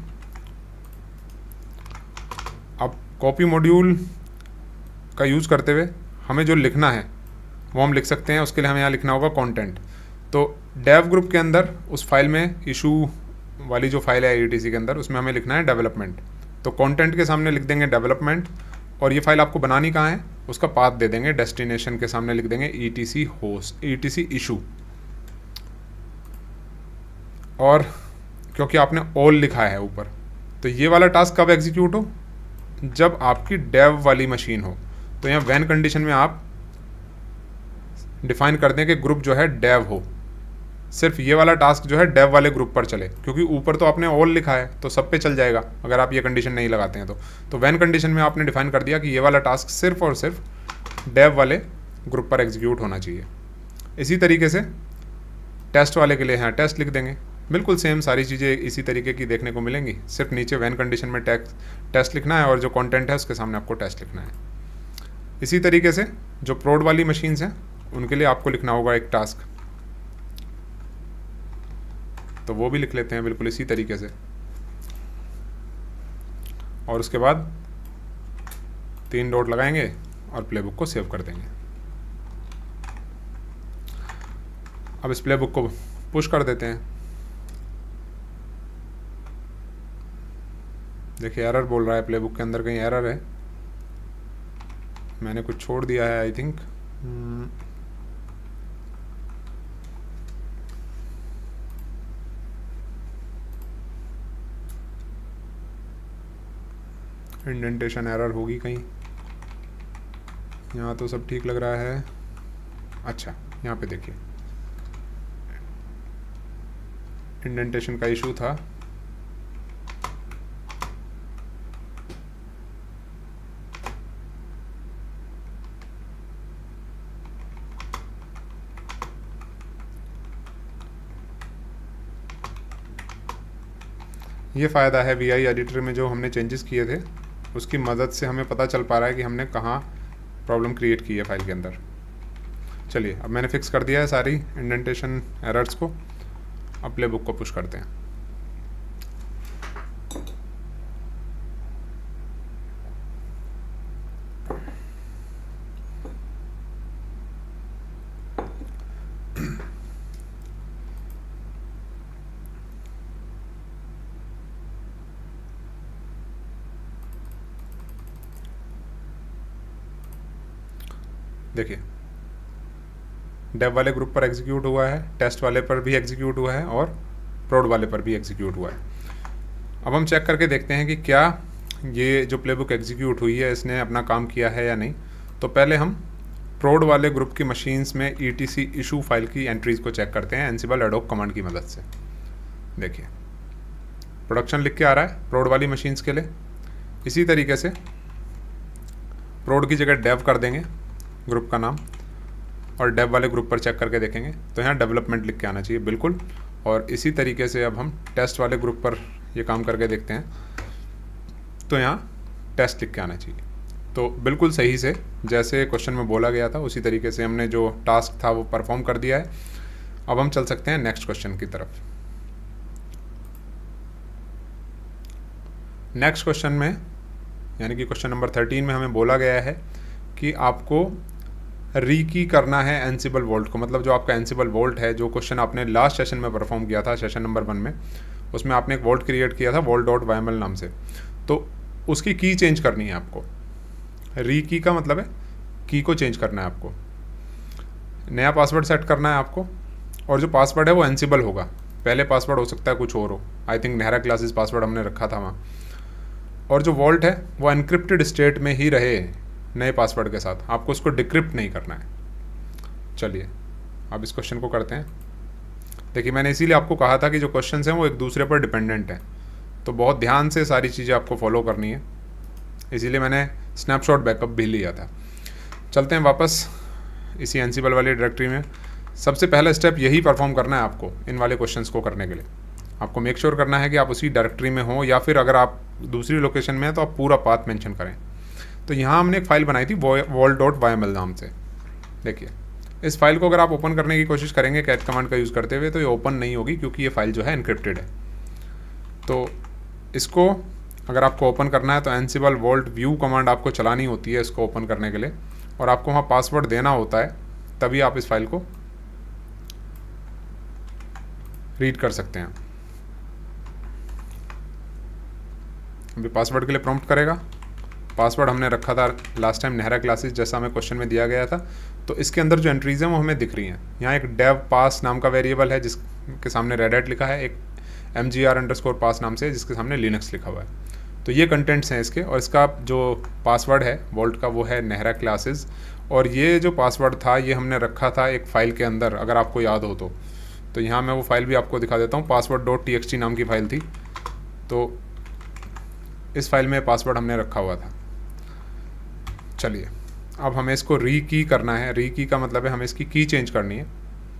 अब कॉपी मॉड्यूल का यूज़ करते हुए हमें जो लिखना है वो हम लिख सकते हैं। उसके लिए हमें यहाँ लिखना होगा कंटेंट। तो डेव ग्रुप के अंदर उस फाइल में इशू वाली जो फाइल है ई टी सी के अंदर, उसमें हमें लिखना है डेवलपमेंट। तो कंटेंट के सामने लिख देंगे डेवलपमेंट, और ये फाइल आपको बनानी कहाँ है उसका पाथ दे देंगे। डेस्टिनेशन के सामने लिख देंगे E T C host, E T C issue. और क्योंकि आपने ऑल लिखा है ऊपर, तो ये वाला टास्क कब एग्जीक्यूट हो, जब आपकी डेव वाली मशीन हो। तो यहाँ वैन कंडीशन में आप डिफाइन कर दें कि ग्रुप जो है डेव हो, सिर्फ ये वाला टास्क जो है डेव वाले ग्रुप पर चले, क्योंकि ऊपर तो आपने ऑल लिखा है तो सब पे चल जाएगा अगर आप ये कंडीशन नहीं लगाते हैं तो तो वैन कंडीशन में आपने डिफाइन कर दिया कि ये वाला टास्क सिर्फ और सिर्फ डेव वाले ग्रुप पर एग्जीक्यूट होना चाहिए। इसी तरीके से टेस्ट वाले के लिए यहाँ टेस्ट लिख देंगे, बिल्कुल सेम सारी चीज़ें इसी तरीके की देखने को मिलेंगी, सिर्फ नीचे वैन कंडीशन में टेक्स्ट टेस्ट लिखना है और जो कंटेंट है उसके सामने आपको टेस्ट लिखना है। इसी तरीके से जो प्रोड वाली मशीन्स हैं उनके लिए आपको लिखना होगा एक टास्क, तो वो भी लिख लेते हैं बिल्कुल इसी तरीके से। और उसके बाद तीन डॉट लगाएंगे और प्लेबुक को सेव कर देंगे। अब इस प्लेबुक को पुश कर देते हैं। देखिए एरर बोल रहा है, प्लेबुक के अंदर कहीं एरर है, मैंने कुछ छोड़ दिया है आई थिंक। इंडेंटेशन एरर होगी कहीं, यहाँ तो सब ठीक लग रहा है। अच्छा यहाँ पे देखिए इंडेंटेशन का इशू था। ये फ़ायदा है वी आई एडिटर में, जो हमने चेंजेस किए थे उसकी मदद से हमें पता चल पा रहा है कि हमने कहाँ प्रॉब्लम क्रिएट की है फाइल के अंदर। चलिए अब मैंने फिक्स कर दिया है सारी इंडेंटेशन एरर्स को, अब प्लेबुक को पुश करते हैं। देखिए डेव वाले ग्रुप पर एग्जीक्यूट हुआ है, टेस्ट वाले पर भी एग्जीक्यूट हुआ है और प्रोड वाले पर भी एग्जीक्यूट हुआ है। अब हम चेक करके देखते हैं कि क्या ये जो प्लेबुक एग्जीक्यूट हुई है इसने अपना काम किया है या नहीं। तो पहले हम प्रोड वाले ग्रुप की मशीन्स में E T C issue file की एंट्रीज़ को चेक करते हैं एनसिबल एडोब कमांड की मदद से। देखिए प्रोडक्शन लिख के आ रहा है प्रोड वाली मशीन्स के लिए। इसी तरीके से प्रोड की जगह डेव कर देंगे ग्रुप का नाम, और डेव वाले ग्रुप पर चेक करके देखेंगे तो यहाँ डेवलपमेंट लिख के आना चाहिए बिल्कुल। और इसी तरीके से अब हम टेस्ट वाले ग्रुप पर ये काम करके देखते हैं तो यहाँ टेस्ट लिख के आना चाहिए। तो बिल्कुल सही से जैसे क्वेश्चन में बोला गया था उसी तरीके से हमने जो टास्क था वो परफॉर्म कर दिया है। अब हम चल सकते हैं नेक्स्ट क्वेश्चन की तरफ। नेक्स्ट क्वेश्चन में यानी कि क्वेश्चन नंबर थर्टीन में हमें बोला गया है कि आपको रीकी करना है एनसिबल वोल्ट को, मतलब जो आपका एनसिबल वोल्ट है, जो क्वेश्चन आपने लास्ट सेशन में परफॉर्म किया था सेशन नंबर वन में, उसमें आपने एक वोल्ट क्रिएट किया था वोल्ट डॉट वाईएमएल नाम से, तो उसकी की चेंज करनी है आपको। रीकी का मतलब है की को चेंज करना है आपको, नया पासवर्ड सेट करना है आपको, और जो पासवर्ड है वो एनसिबल होगा। पहले पासवर्ड हो सकता है कुछ और हो, I think Nehra classes password हमने रखा था वहाँ, और जो वोल्ट है वो एनक्रिप्टेड स्टेट में ही रहे नए पासवर्ड के साथ, आपको उसको डिक्रिप्ट नहीं करना है। चलिए अब इस क्वेश्चन को करते हैं। देखिए मैंने इसीलिए आपको कहा था कि जो क्वेश्चंस हैं वो एक दूसरे पर डिपेंडेंट हैं, तो बहुत ध्यान से सारी चीज़ें आपको फॉलो करनी है, इसीलिए मैंने स्नैपशॉट बैकअप भी लिया था। चलते हैं वापस इसी एनसिबल वाली डायरेक्टरी में। सबसे पहला स्टेप यही परफॉर्म करना है आपको इन वाले क्वेश्चंस को करने के लिए। आपको मेक श्योर करना है कि आप उसी डायरेक्टरी में हो, या फिर अगर आप दूसरी लोकेशन में हैं तो आप पूरा पाथ मेंशन करें। तो यहाँ हमने एक फ़ाइल बनाई थी वोल्ट डॉट वाईएमएल नाम से। देखिए इस फाइल को अगर आप ओपन करने की कोशिश करेंगे कैट कमांड का यूज़ करते हुए तो ये ओपन नहीं होगी, क्योंकि ये फाइल जो है एनक्रिप्टेड है। तो इसको अगर आपको ओपन करना है तो एनसिबल वोल्ट व्यू कमांड आपको चलानी होती है इसको ओपन करने के लिए, और आपको वहाँ पासवर्ड देना होता है, तभी आप इस फाइल को रीड कर सकते हैं। अभी पासवर्ड के लिए प्रॉम्प्ट करेगा। पासवर्ड हमने रखा था लास्ट टाइम नेहरा क्लासेस जैसा हमें क्वेश्चन में दिया गया था, तो इसके अंदर जो एंट्रीज हैं वो हमें दिख रही हैं। यहाँ एक डेव पास नाम का वेरिएबल है जिसके सामने रेड हैट लिखा है, एक M G R underscore pass नाम से, जिसके सामने लिनक्स लिखा हुआ है। तो ये कंटेंट्स हैं इसके, और इसका जो पासवर्ड है वॉल्ट का वो है नेहरा क्लासेस। और ये जो पासवर्ड था ये हमने रखा था एक फ़ाइल के अंदर, अगर आपको याद हो तो तो यहाँ मैं वो फाइल भी आपको दिखा देता हूँ। Password dot T X T नाम की फ़ाइल थी, तो इस फाइल में पासवर्ड हमने रखा हुआ था। चलिए अब हमें इसको री की करना है। री की का मतलब है हमें इसकी की चेंज करनी है।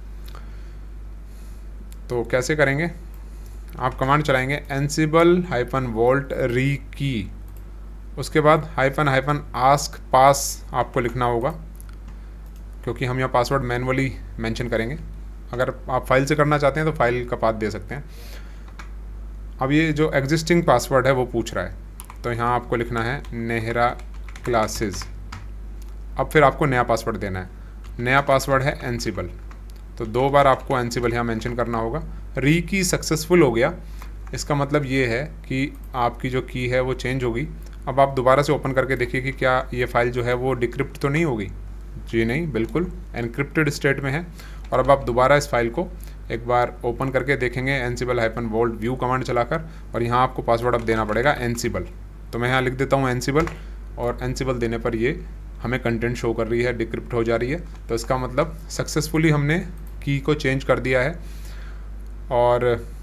तो कैसे करेंगे, आप कमांड चलाएंगे एनसिबल हाइफन वॉल्ट री की, उसके बाद हाइफन हाइफन आस्क पास आपको लिखना होगा, क्योंकि हम यहाँ पासवर्ड मैनुअली मेंशन करेंगे। अगर आप फाइल से करना चाहते हैं तो फाइल का पाथ दे सकते हैं। अब ये जो एग्जिस्टिंग पासवर्ड है वो पूछ रहा है, तो यहाँ आपको लिखना है नेहरा क्लासेस। अब फिर आपको नया पासवर्ड देना है। नया पासवर्ड है एनसिबल, तो दो बार आपको एनसिबल यहाँ मेंशन करना होगा। री की सक्सेसफुल हो गया, इसका मतलब ये है कि आपकी जो की है वो चेंज होगी। अब आप दोबारा से ओपन करके देखिए कि क्या ये फाइल जो है वो डिक्रिप्ट तो नहीं होगी। जी नहीं, बिल्कुल एनक्रिप्टेड स्टेट में है। और अब आप दोबारा इस फाइल को एक बार ओपन करके देखेंगे Ansible hyphen vault view command चलाकर, और यहाँ आपको पासवर्ड अब देना पड़ेगा एनसिबल। तो मैं यहाँ लिख देता हूँ एनसिबल, और एनसिबल देने पर ये हमें कंटेंट शो कर रही है, डिक्रिप्ट हो जा रही है। तो इसका मतलब सक्सेसफुली हमने की को चेंज कर दिया है। और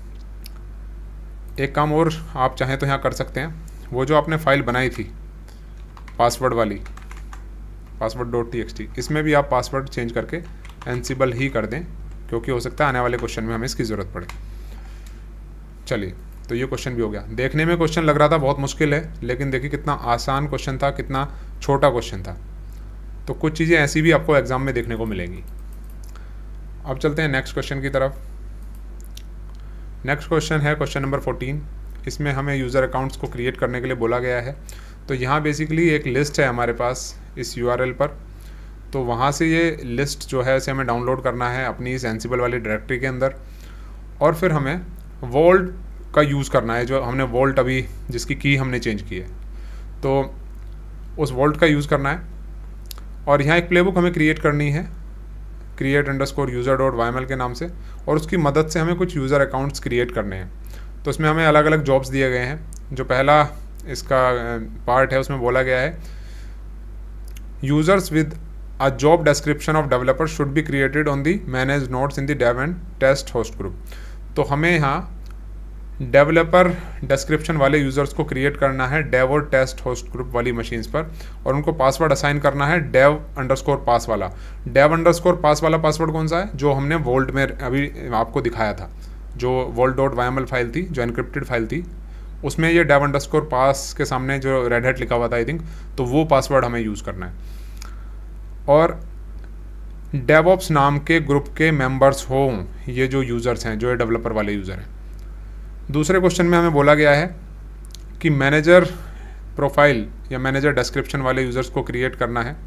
एक काम और आप चाहें तो यहाँ कर सकते हैं, वो जो आपने फाइल बनाई थी पासवर्ड वाली, password dot T X T, इसमें भी आप पासवर्ड चेंज करके एनसिबल ही कर दें, क्योंकि हो सकता है आने वाले क्वेश्चन में हमें इसकी ज़रूरत पड़े। चलिए, तो ये क्वेश्चन भी हो गया। देखने में क्वेश्चन लग रहा था बहुत मुश्किल है, लेकिन देखिए कितना आसान क्वेश्चन था, कितना छोटा क्वेश्चन था। तो कुछ चीज़ें ऐसी भी आपको एग्जाम में देखने को मिलेंगी। अब चलते हैं नेक्स्ट क्वेश्चन की तरफ। नेक्स्ट क्वेश्चन है क्वेश्चन नंबर फोर्टीन। इसमें हमें यूज़र अकाउंट्स को क्रिएट करने के लिए बोला गया है। तो यहाँ बेसिकली एक लिस्ट है हमारे पास इस यूआरएल पर, तो वहाँ से ये लिस्ट जो है इसे हमें डाउनलोड करना है अपनी इस एनसिबल वाली डायरेक्टरी के अंदर, और फिर हमें वॉल्ट का यूज़ करना है, जो हमने वॉल्ट अभी जिसकी की हमने चेंज की है, तो उस वॉल्ट का यूज़ करना है। और यहाँ एक प्लेबुक हमें क्रिएट करनी है, create underscore user dot Y M L के नाम से, और उसकी मदद से हमें कुछ यूज़र अकाउंट्स क्रिएट करने हैं। तो इसमें हमें अलग अलग जॉब्स दिए गए हैं। जो पहला इसका पार्ट है उसमें बोला गया है users with a job description of developer should be created on the manage notes in the dev and test host group. तो हमें यहाँ डेवलपर डिस्क्रिप्शन वाले यूज़र्स को क्रिएट करना है डेव और टेस्ट होस्ट ग्रुप वाली मशीन्स पर, और उनको पासवर्ड असाइन करना है डेव अंडरस्कोर पास वाला। डेव अंडरस्कोर पास वाला पासवर्ड कौन सा है, जो हमने वॉल्ट में अभी आपको दिखाया था, जो vault dot Y M L file थी, जो एनक्रिप्टेड फाइल थी, उसमें ये डेव अंडरस्कोर पास के सामने जो रेड हैट लिखा हुआ था आई थिंक, तो वो पासवर्ड हमें यूज़ करना है। और डेवऑप्स नाम के ग्रुप के मेंबर्स हों ये जो यूज़र्स हैं, जो ये डेवलपर वाले यूज़र हैं। दूसरे क्वेश्चन में हमें बोला गया है कि मैनेजर प्रोफाइल या मैनेजर डिस्क्रिप्शन वाले यूज़र्स को क्रिएट करना है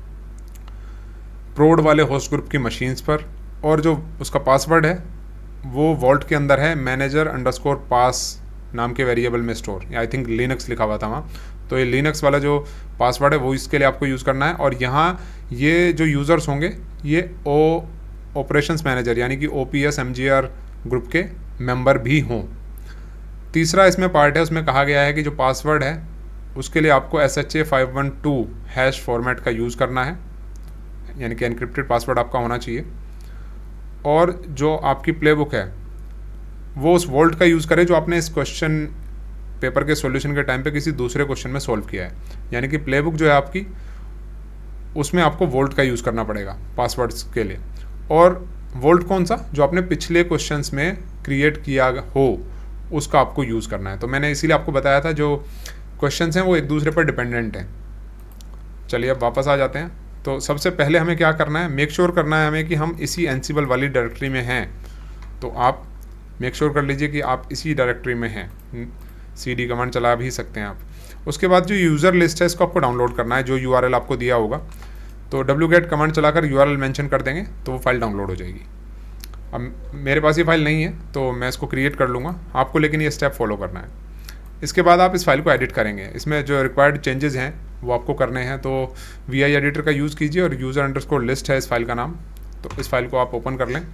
प्रोड वाले होस्ट ग्रुप की मशीन्स पर, और जो उसका पासवर्ड है वो वॉल्ट के अंदर है मैनेजर अंडरस्कोर पास नाम के वेरिएबल में स्टोर, आई थिंक लिनक्स लिखा हुआ था वहाँ, तो ये लिनक्स वाला जो पासवर्ड है वो इसके लिए आपको यूज़ करना है। और यहाँ ये जो यूज़र्स होंगे ये ओ ऑपरेशंस मैनेजर यानी कि O P S M G R group के मेंबर भी हों। तीसरा इसमें पार्ट है, उसमें कहा गया है कि जो पासवर्ड है उसके लिए आपको S H A five one two hash format का यूज़ करना है, यानी कि एनक्रिप्टेड पासवर्ड आपका होना चाहिए। और जो आपकी प्लेबुक है वो उस वॉल्ट का यूज़ करे जो आपने इस क्वेश्चन पेपर के सॉल्यूशन के टाइम पे किसी दूसरे क्वेश्चन में सॉल्व किया है, यानी कि प्लेबुक जो है आपकी उसमें आपको वोल्ट का यूज़ करना पड़ेगा पासवर्ड्स के लिए। और वोल्ट कौन सा, जो आपने पिछले क्वेश्चंस में क्रिएट किया हो उसका आपको यूज़ करना है। तो मैंने इसीलिए आपको बताया था जो क्वेश्चंस हैं वो एक दूसरे पर डिपेंडेंट हैं। चलिए अब वापस आ जाते हैं। तो सबसे पहले हमें क्या करना है, मेक श्योर करना है हमें कि हम इसी एनसिबल वाली डायरेक्टरी में हैं। तो आप मेक श्योर कर लीजिए कि आप इसी डायरेक्टरी में हैं, सी डी कमांड चला भी सकते हैं आप। उसके बाद जो यूज़र लिस्ट है इसको आपको डाउनलोड करना है, जो यू आर एल आपको दिया होगा। तो डब्ल्यू गेट कमांड चलाकर यू आर एल मेंशन कर देंगे तो वो फाइल डाउनलोड हो जाएगी। अब मेरे पास ये फाइल नहीं है तो मैं इसको क्रिएट कर लूँगा, आपको लेकिन ये स्टेप फॉलो करना है। इसके बाद आप इस फाइल को एडिट करेंगे, इसमें जो रिक्वायर्ड चेंजेस हैं वो आपको करने हैं। तो वी आई एडिटर का यूज़ कीजिए और यूज़र अंडरस्कोर लिस्ट है इस फाइल का नाम, तो इस फाइल को आप ओपन कर लें।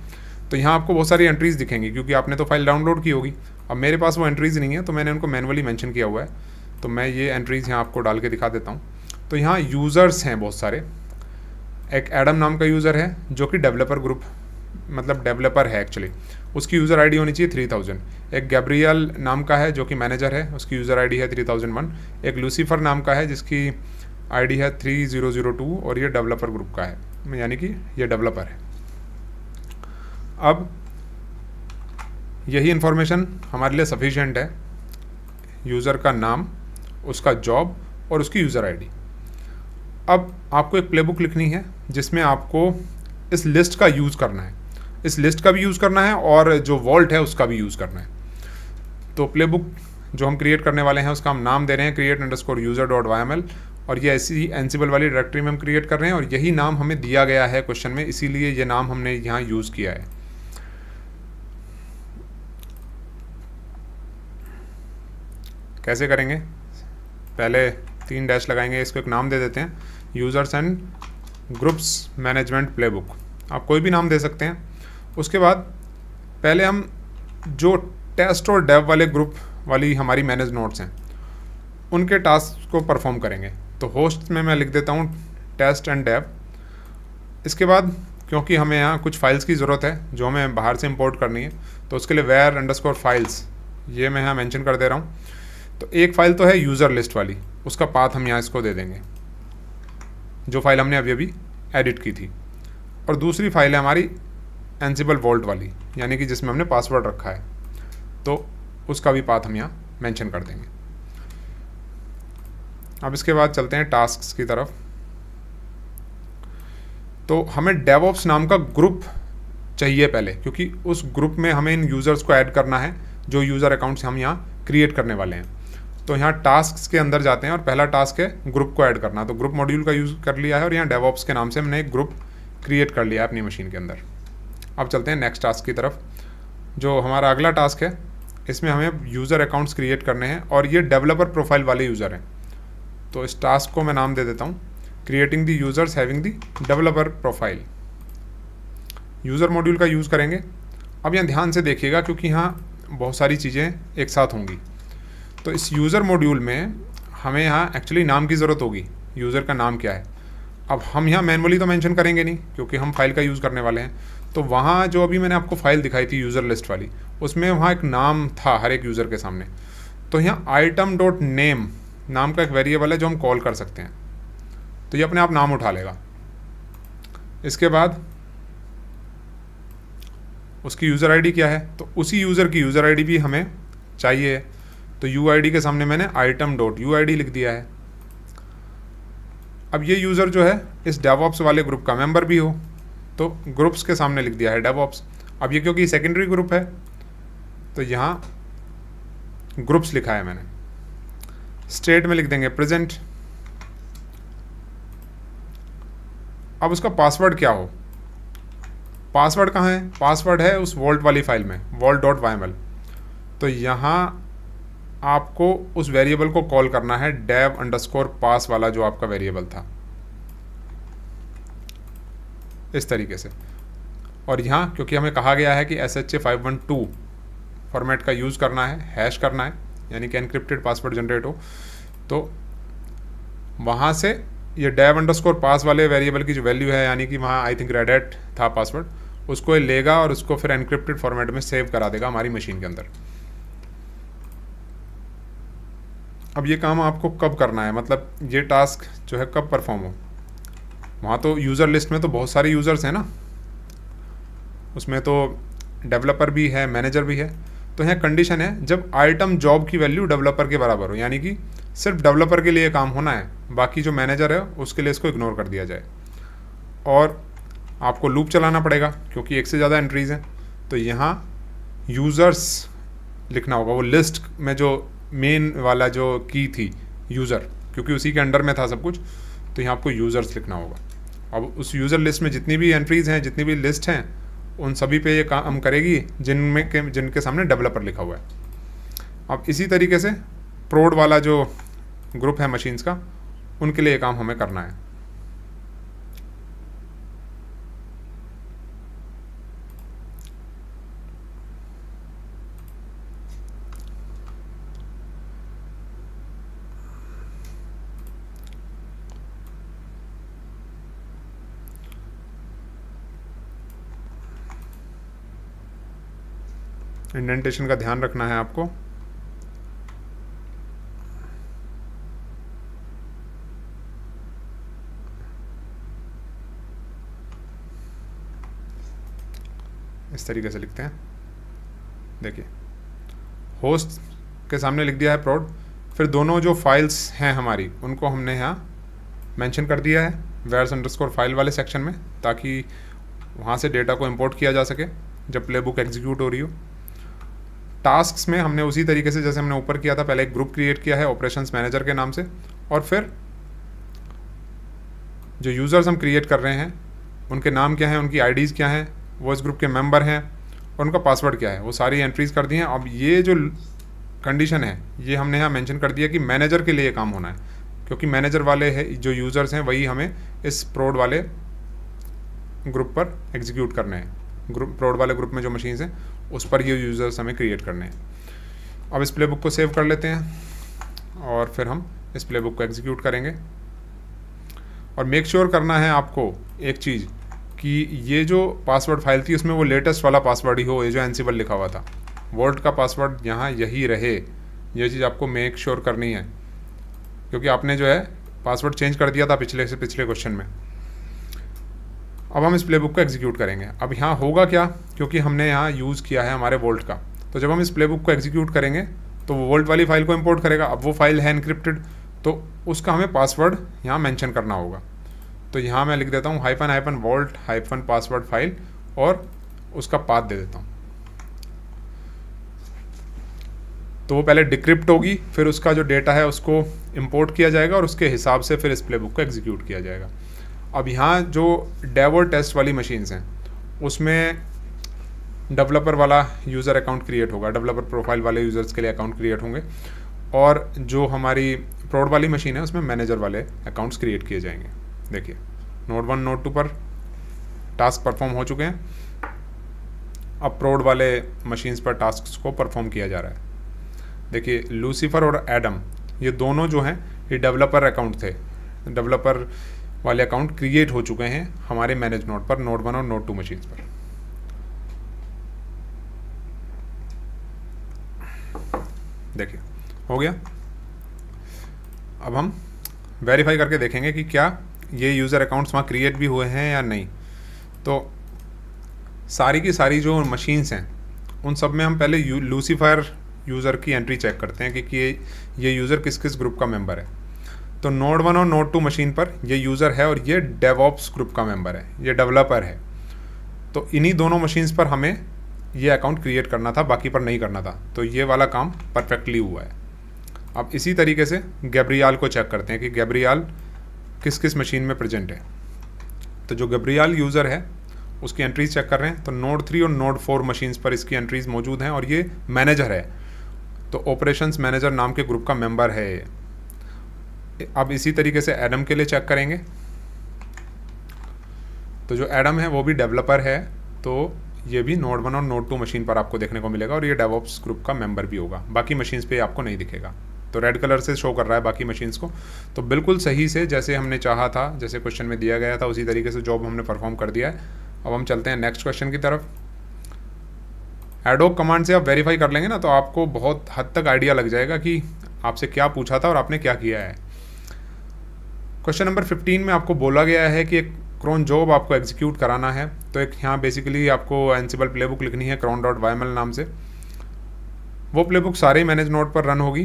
तो यहाँ आपको बहुत सारी एंट्रीज़ दिखेंगी क्योंकि आपने तो फाइल डाउनलोड की होगी। अब मेरे पास वो एंट्रीज़ नहीं है तो मैंने उनको मैनुअली मेंशन किया हुआ है, तो मैं ये एंट्रीज़ यहाँ आपको डाल के दिखा देता हूँ। तो यहाँ यूज़र्स हैं बहुत सारे। एक एडम नाम का यूज़र है जो कि डेवलपर ग्रुप मतलब डेवलपर है एक्चुअली, उसकी यूज़र आईडी होनी चाहिए थ्री थाउजेंड। एक गैब्रियल नाम का है जो कि मैनेजर है, उसकी यूज़र आईडी है थ्री थाउजेंड वन। एक लूसीफर नाम का है जिसकी आईडी है थ्री ज़ीरो ज़ीरो टू और ये डेवलपर ग्रुप का है, यानी कि ये डेवलपर है। अब यही इन्फॉर्मेशन हमारे लिए सफिशिएंट है, यूज़र का नाम, उसका जॉब और उसकी यूज़र आईडी। अब आपको एक प्लेबुक लिखनी है जिसमें आपको इस लिस्ट का यूज़ करना है, इस लिस्ट का भी यूज़ करना है और जो वॉल्ट है उसका भी यूज़ करना है। तो प्लेबुक जो हम क्रिएट करने वाले हैं उसका हम नाम दे रहे हैं create underscore user dot Y M L, और ये ऐसी एंसिबल वाली डायरेक्टरी में हम क्रिएट कर रहे हैं और यही नाम हमें दिया गया है क्वेश्चन में, इसीलिए ये नाम हमने यहाँ यूज़ किया है। कैसे करेंगे, पहले तीन डैश लगाएंगे, इसको एक नाम दे देते हैं users and groups management playbook, आप कोई भी नाम दे सकते हैं। उसके बाद पहले हम जो टेस्ट और डेव वाले ग्रुप वाली हमारी मैनेज नोट्स हैं उनके टास्क को परफॉर्म करेंगे। तो होस्ट में मैं लिख देता हूँ टेस्ट एंड डेव। इसके बाद क्योंकि हमें यहाँ कुछ फाइल्स की ज़रूरत है जो हमें बाहर से इंपोर्ट करनी है, तो उसके लिए वेयर अंडरस्कोर फाइल्स ये मैं यहाँ मेंशन कर दे रहा हूँ। तो एक फ़ाइल तो है यूज़र लिस्ट वाली, उसका पाथ हम यहाँ इसको दे देंगे जो फाइल हमने अभी अभी एडिट की थी, और दूसरी फाइल है हमारी एंसिबल वॉल्ट वाली, यानी कि जिसमें हमने पासवर्ड रखा है, तो उसका भी पाथ हम यहाँ मेंशन कर देंगे। अब इसके बाद चलते हैं टास्क्स की तरफ। तो हमें डेवऑप्स नाम का ग्रुप चाहिए पहले, क्योंकि उस ग्रुप में हमें इन यूज़र्स को ऐड करना है जो यूज़र अकाउंट्स हम यहाँ क्रिएट करने वाले हैं। तो यहाँ टास्क्स के अंदर जाते हैं और पहला टास्क है ग्रुप को ऐड करना। तो ग्रुप मॉड्यूल का यूज़ कर लिया है और यहाँ डेवऑप्स के नाम से हमने एक ग्रुप क्रिएट कर लिया है अपनी मशीन के अंदर। अब चलते हैं नेक्स्ट टास्क की तरफ। जो हमारा अगला टास्क है इसमें हमें यूज़र अकाउंट्स क्रिएट करने हैं और ये डेवलपर प्रोफाइल वाले यूज़र हैं। तो इस टास्क को मैं नाम दे देता हूँ creating the users having the developer profile. User module का यूज़ करेंगे। अब यहाँ ध्यान से देखिएगा क्योंकि यहाँ बहुत सारी चीज़ें एक साथ होंगी। तो इस यूज़र मॉड्यूल में हमें यहाँ एक्चुअली नाम की ज़रूरत होगी, यूज़र का नाम क्या है। अब हम यहाँ मैनुअली तो मेंशन करेंगे नहीं क्योंकि हम फाइल का यूज़ करने वाले हैं। तो वहाँ जो अभी मैंने आपको फाइल दिखाई थी यूज़र लिस्ट वाली, उसमें वहाँ एक नाम था हर एक यूज़र के सामने। तो यहाँ आइटम डॉट नेम नाम का एक वेरिएबल है जो हम कॉल कर सकते हैं, तो ये अपने आप नाम उठा लेगा। इसके बाद उसकी यूज़र आईडी क्या है, तो उसी यूज़र की यूज़र आईडी भी हमें चाहिए। तो यू आई डी के सामने मैंने item dot U I D लिख दिया है। अब ये यूज़र जो है इस डेवऑप्स वाले ग्रुप का मेंबर भी हो, तो ग्रुप्स के सामने लिख दिया है डेवऑप्स। अब ये क्योंकि सेकेंडरी ग्रुप है तो यहाँ ग्रुप्स लिखा है मैंने। स्टेट में लिख देंगे प्रेजेंट। अब उसका पासवर्ड क्या हो, पासवर्ड कहाँ है, पासवर्ड है उस वॉल्ट वाली फाइल में vault dot Y M L. तो यहाँ आपको उस वेरिएबल को कॉल करना है डेव अंडरस्कोर पास वाला जो आपका वेरिएबल था, इस तरीके से। और यहाँ क्योंकि हमें कहा गया है कि S H A five one two format का यूज़ करना है, हैश करना है, यानी कि एनक्रिप्टेड पासवर्ड जनरेट हो, तो वहाँ से ये डेव अंडरस्कोर पास वाले वेरिएबल की जो वैल्यू है, यानी कि वहाँ आई थिंक रेडेट था पासवर्ड, उसको लेगा और उसको फिर एनक्रिप्टेड फॉर्मेट में सेव करा देगा हमारी मशीन के अंदर। अब ये काम आपको कब करना है, मतलब ये टास्क जो है कब परफॉर्म हो। वहाँ तो यूज़र लिस्ट में तो बहुत सारे यूज़र्स हैं ना, उसमें तो डेवलपर भी है, मैनेजर भी है। तो यहाँ कंडीशन है जब आइटम जॉब की वैल्यू डेवलपर के बराबर हो, यानी कि सिर्फ डेवलपर के लिए काम होना है, बाकी जो मैनेजर है उसके लिए इसको इग्नोर कर दिया जाए। और आपको लूप चलाना पड़ेगा क्योंकि एक से ज़्यादा एंट्रीज़ हैं। तो यहाँ यूज़र्स लिखना होगा, वो लिस्ट में जो मेन वाला जो की थी यूज़र, क्योंकि उसी के अंडर में था सब कुछ, तो यहाँ आपको यूज़र्स लिखना होगा। अब उस यूज़र लिस्ट में जितनी भी एंट्रीज़ हैं, जितनी भी लिस्ट हैं, उन सभी पे ये काम करेगी जिनमें के जिनके सामने डेवलपर लिखा हुआ है। अब इसी तरीके से प्रोड वाला जो ग्रुप है मशीन्स का, उनके लिए ये काम हमें करना है। इंडेंटेशन का ध्यान रखना है आपको। इस तरीके से लिखते हैं। देखिए होस्ट के सामने लिख दिया है प्रोड, फिर दोनों जो फाइल्स हैं हमारी उनको हमने यहाँ मेंशन कर दिया है वेयर्स अंडरस्कोर फाइल वाले सेक्शन में, ताकि वहाँ से डेटा को इंपोर्ट किया जा सके जब प्लेबुक एग्जीक्यूट हो रही हो। टास्क्स में हमने उसी तरीके से जैसे हमने ऊपर किया था, पहले एक ग्रुप क्रिएट किया है ऑपरेशंस मैनेजर के नाम से, और फिर जो यूज़र्स हम क्रिएट कर रहे हैं उनके नाम क्या हैं, उनकी आईडीज़ क्या हैं, वो इस ग्रुप के मेंबर हैं और उनका पासवर्ड क्या है, वो सारी एंट्रीज़ कर दी हैं। अब ये जो कंडीशन है ये हमने यहाँ मेंशन कर दिया कि मैनेजर के लिए ये काम होना है, क्योंकि मैनेजर वाले है जो यूज़र्स हैं वही हमें इस प्रोड वाले ग्रुप पर एग्जीक्यूट करने हैं। ग्रुप प्रोड वाले ग्रुप में जो मशीन्स हैं उस पर ये यूज़र्स हमें क्रिएट करने हैं। अब इस प्लेबुक को सेव कर लेते हैं और फिर हम इस प्लेबुक को एग्जीक्यूट करेंगे। और मेक श्योर करना है आपको एक चीज़ कि ये जो पासवर्ड फाइल थी उसमें वो लेटेस्ट वाला पासवर्ड ही हो, ये जो एनसिबल लिखा हुआ था वोल्ट का पासवर्ड यहाँ यही रहे, ये चीज़ आपको मेक श्योर करनी है, क्योंकि आपने जो है पासवर्ड चेंज कर दिया था पिछले से पिछले क्वेश्चन में। अब हम इस प्लेबुक को एग्जीक्यूट करेंगे। अब यहाँ होगा क्या, क्योंकि हमने यहाँ यूज़ किया है हमारे वोल्ट का, तो जब हम इस प्लेबुक को एग्जीक्यूट करेंगे तो वो वोल्ट वाली फाइल को इंपोर्ट करेगा। अब वो फाइल है एनक्रिप्टेड, तो उसका हमें पासवर्ड यहाँ मेंशन करना होगा। तो यहाँ मैं लिख देता हूँ hyphen hyphen vault hyphen password file और उसका पाथ दे देता हूँ। तो वो पहले डिक्रिप्ट होगी, फिर उसका जो डेटा है उसको इंपोर्ट किया जाएगा और उसके हिसाब से फिर इस प्लेबुक को एग्जीक्यूट किया जाएगा। अब यहाँ जो डेव और टेस्ट वाली मशीन्स हैं उसमें डेवलपर वाला यूज़र अकाउंट क्रिएट होगा, डेवलपर प्रोफाइल वाले यूज़र्स के लिए अकाउंट क्रिएट होंगे, और जो हमारी प्रोड वाली मशीन है उसमें मैनेजर वाले अकाउंट्स क्रिएट किए जाएंगे। देखिए नोड वन नोड टू पर टास्क परफॉर्म हो चुके हैं, अब प्रोड वाले मशीन्स पर टास्क को परफॉर्म किया जा रहा है। देखिए लूसीफर और एडम ये दोनों जो हैं ये डेवलपर अकाउंट थे, डेवलपर वाले अकाउंट क्रिएट हो चुके हैं हमारे मैनेज नोड पर, नोड वन और नोड टू मशीन्स पर। देखिए हो गया। अब हम वेरीफाई करके देखेंगे कि क्या ये यूज़र अकाउंट्स वहाँ क्रिएट भी हुए हैं या नहीं। तो सारी की सारी जो मशीन्स हैं उन सब में हम पहले यू, लूसीफर यूज़र की एंट्री चेक करते हैं कि, कि ये यूज़र किस किस ग्रुप का मेंबर है। तो नोड वन और नोड टू मशीन पर ये यूज़र है और ये डेवऑप्स ग्रुप का मेंबर है, ये डेवलपर है। तो इन्हीं दोनों मशीन्स पर हमें ये अकाउंट क्रिएट करना था, बाकी पर नहीं करना था। तो ये वाला काम परफेक्टली हुआ है। अब इसी तरीके से गैब्रियाल को चेक करते हैं कि गैब्रियाल किस किस मशीन में प्रेजेंट है। तो जो गैब्रियाल यूज़र है उसकी एंट्रीज चेक कर रहे हैं, तो नोड थ्री और नोड फोर मशीन्स पर इसकी एंट्रीज मौजूद हैं और ये मैनेजर है, तो ऑपरेशंस मैनेजर नाम के ग्रुप का मेंबर है। अब इसी तरीके से एडम के लिए चेक करेंगे। तो जो एडम है वो भी डेवलपर है, तो ये भी नोड वन और नोड टू मशीन पर आपको देखने को मिलेगा और ये डेवऑप्स ग्रुप का मेंबर भी होगा। बाकी मशीन्स पे आपको नहीं दिखेगा, तो रेड कलर से शो कर रहा है बाकी मशीन्स को। तो बिल्कुल सही से जैसे हमने चाहा था, जैसे क्वेश्चन में दिया गया था, उसी तरीके से जॉब हमने परफॉर्म कर दिया है। अब हम चलते हैं नेक्स्ट क्वेश्चन की तरफ। एडोब कमांड से आप वेरीफाई कर लेंगे ना, तो आपको बहुत हद तक आइडिया लग जाएगा कि आपसे क्या पूछा था और आपने क्या किया है। क्वेश्चन नंबर फिफ्टीन में आपको बोला गया है कि एक क्रॉन जॉब आपको एग्जीक्यूट कराना है। तो एक यहाँ बेसिकली आपको एनसिबल प्लेबुक लिखनी है cron dot Y M L नाम से। वो प्लेबुक सारे मैनेज नोड पर रन होगी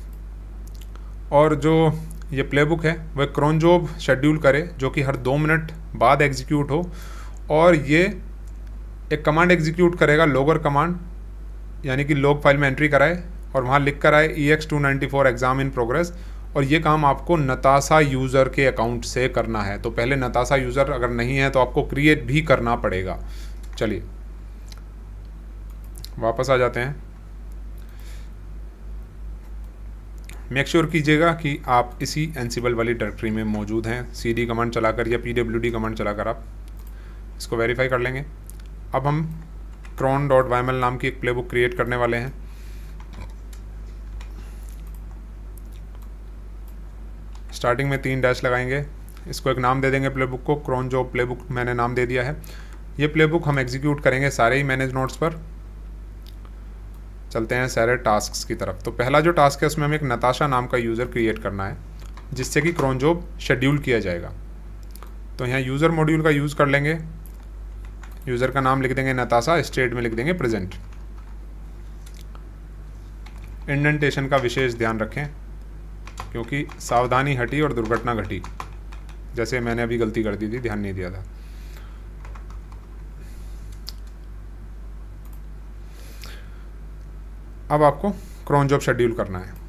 और जो ये प्लेबुक है वह क्रॉन जॉब शेड्यूल करे जो कि हर दो मिनट बाद एग्जीक्यूट हो, और ये एक कमांड एग्जीक्यूट करेगा लॉगर कमांड, यानी कि लॉग फाइल में एंट्री कराए और वहाँ लिख कर आए E X two ninety four exam in progress. और ये काम आपको नताशा यूज़र के अकाउंट से करना है। तो पहले नताशा यूज़र अगर नहीं है तो आपको क्रिएट भी करना पड़ेगा। चलिए वापस आ जाते हैं। मेक श्योर कीजिएगा कि आप इसी एनसिबल वाली डायरेक्टरी में मौजूद हैं। सी डी कमांड चलाकर या पी डब्ल्यू डी कमांड चलाकर आप इसको वेरीफाई कर लेंगे। अब हम cron dot Y M L नाम की एक प्लेबुक क्रिएट करने वाले हैं। स्टार्टिंग में तीन डैश लगाएंगे, इसको एक नाम दे देंगे प्लेबुक को, क्रॉन जॉब प्लेबुक मैंने नाम दे दिया है। ये प्लेबुक हम एग्जीक्यूट करेंगे सारे ही मैनेज नोड्स पर। चलते हैं सारे टास्क्स की तरफ। तो पहला जो टास्क है उसमें हमें एक नताशा नाम का यूज़र क्रिएट करना है जिससे कि क्रोन जॉब शेड्यूल किया जाएगा। तो यहाँ यूज़र मॉड्यूल का यूज़ कर लेंगे, यूज़र का नाम लिख देंगे नताशा, स्टेट में लिख देंगे प्रेजेंट। इंडेंटेशन का विशेष ध्यान रखें क्योंकि सावधानी हटी और दुर्घटना घटी, जैसे मैंने अभी गलती कर दी थी, ध्यान नहीं दिया था। अब आपको क्रोन जॉब शेड्यूल करना है,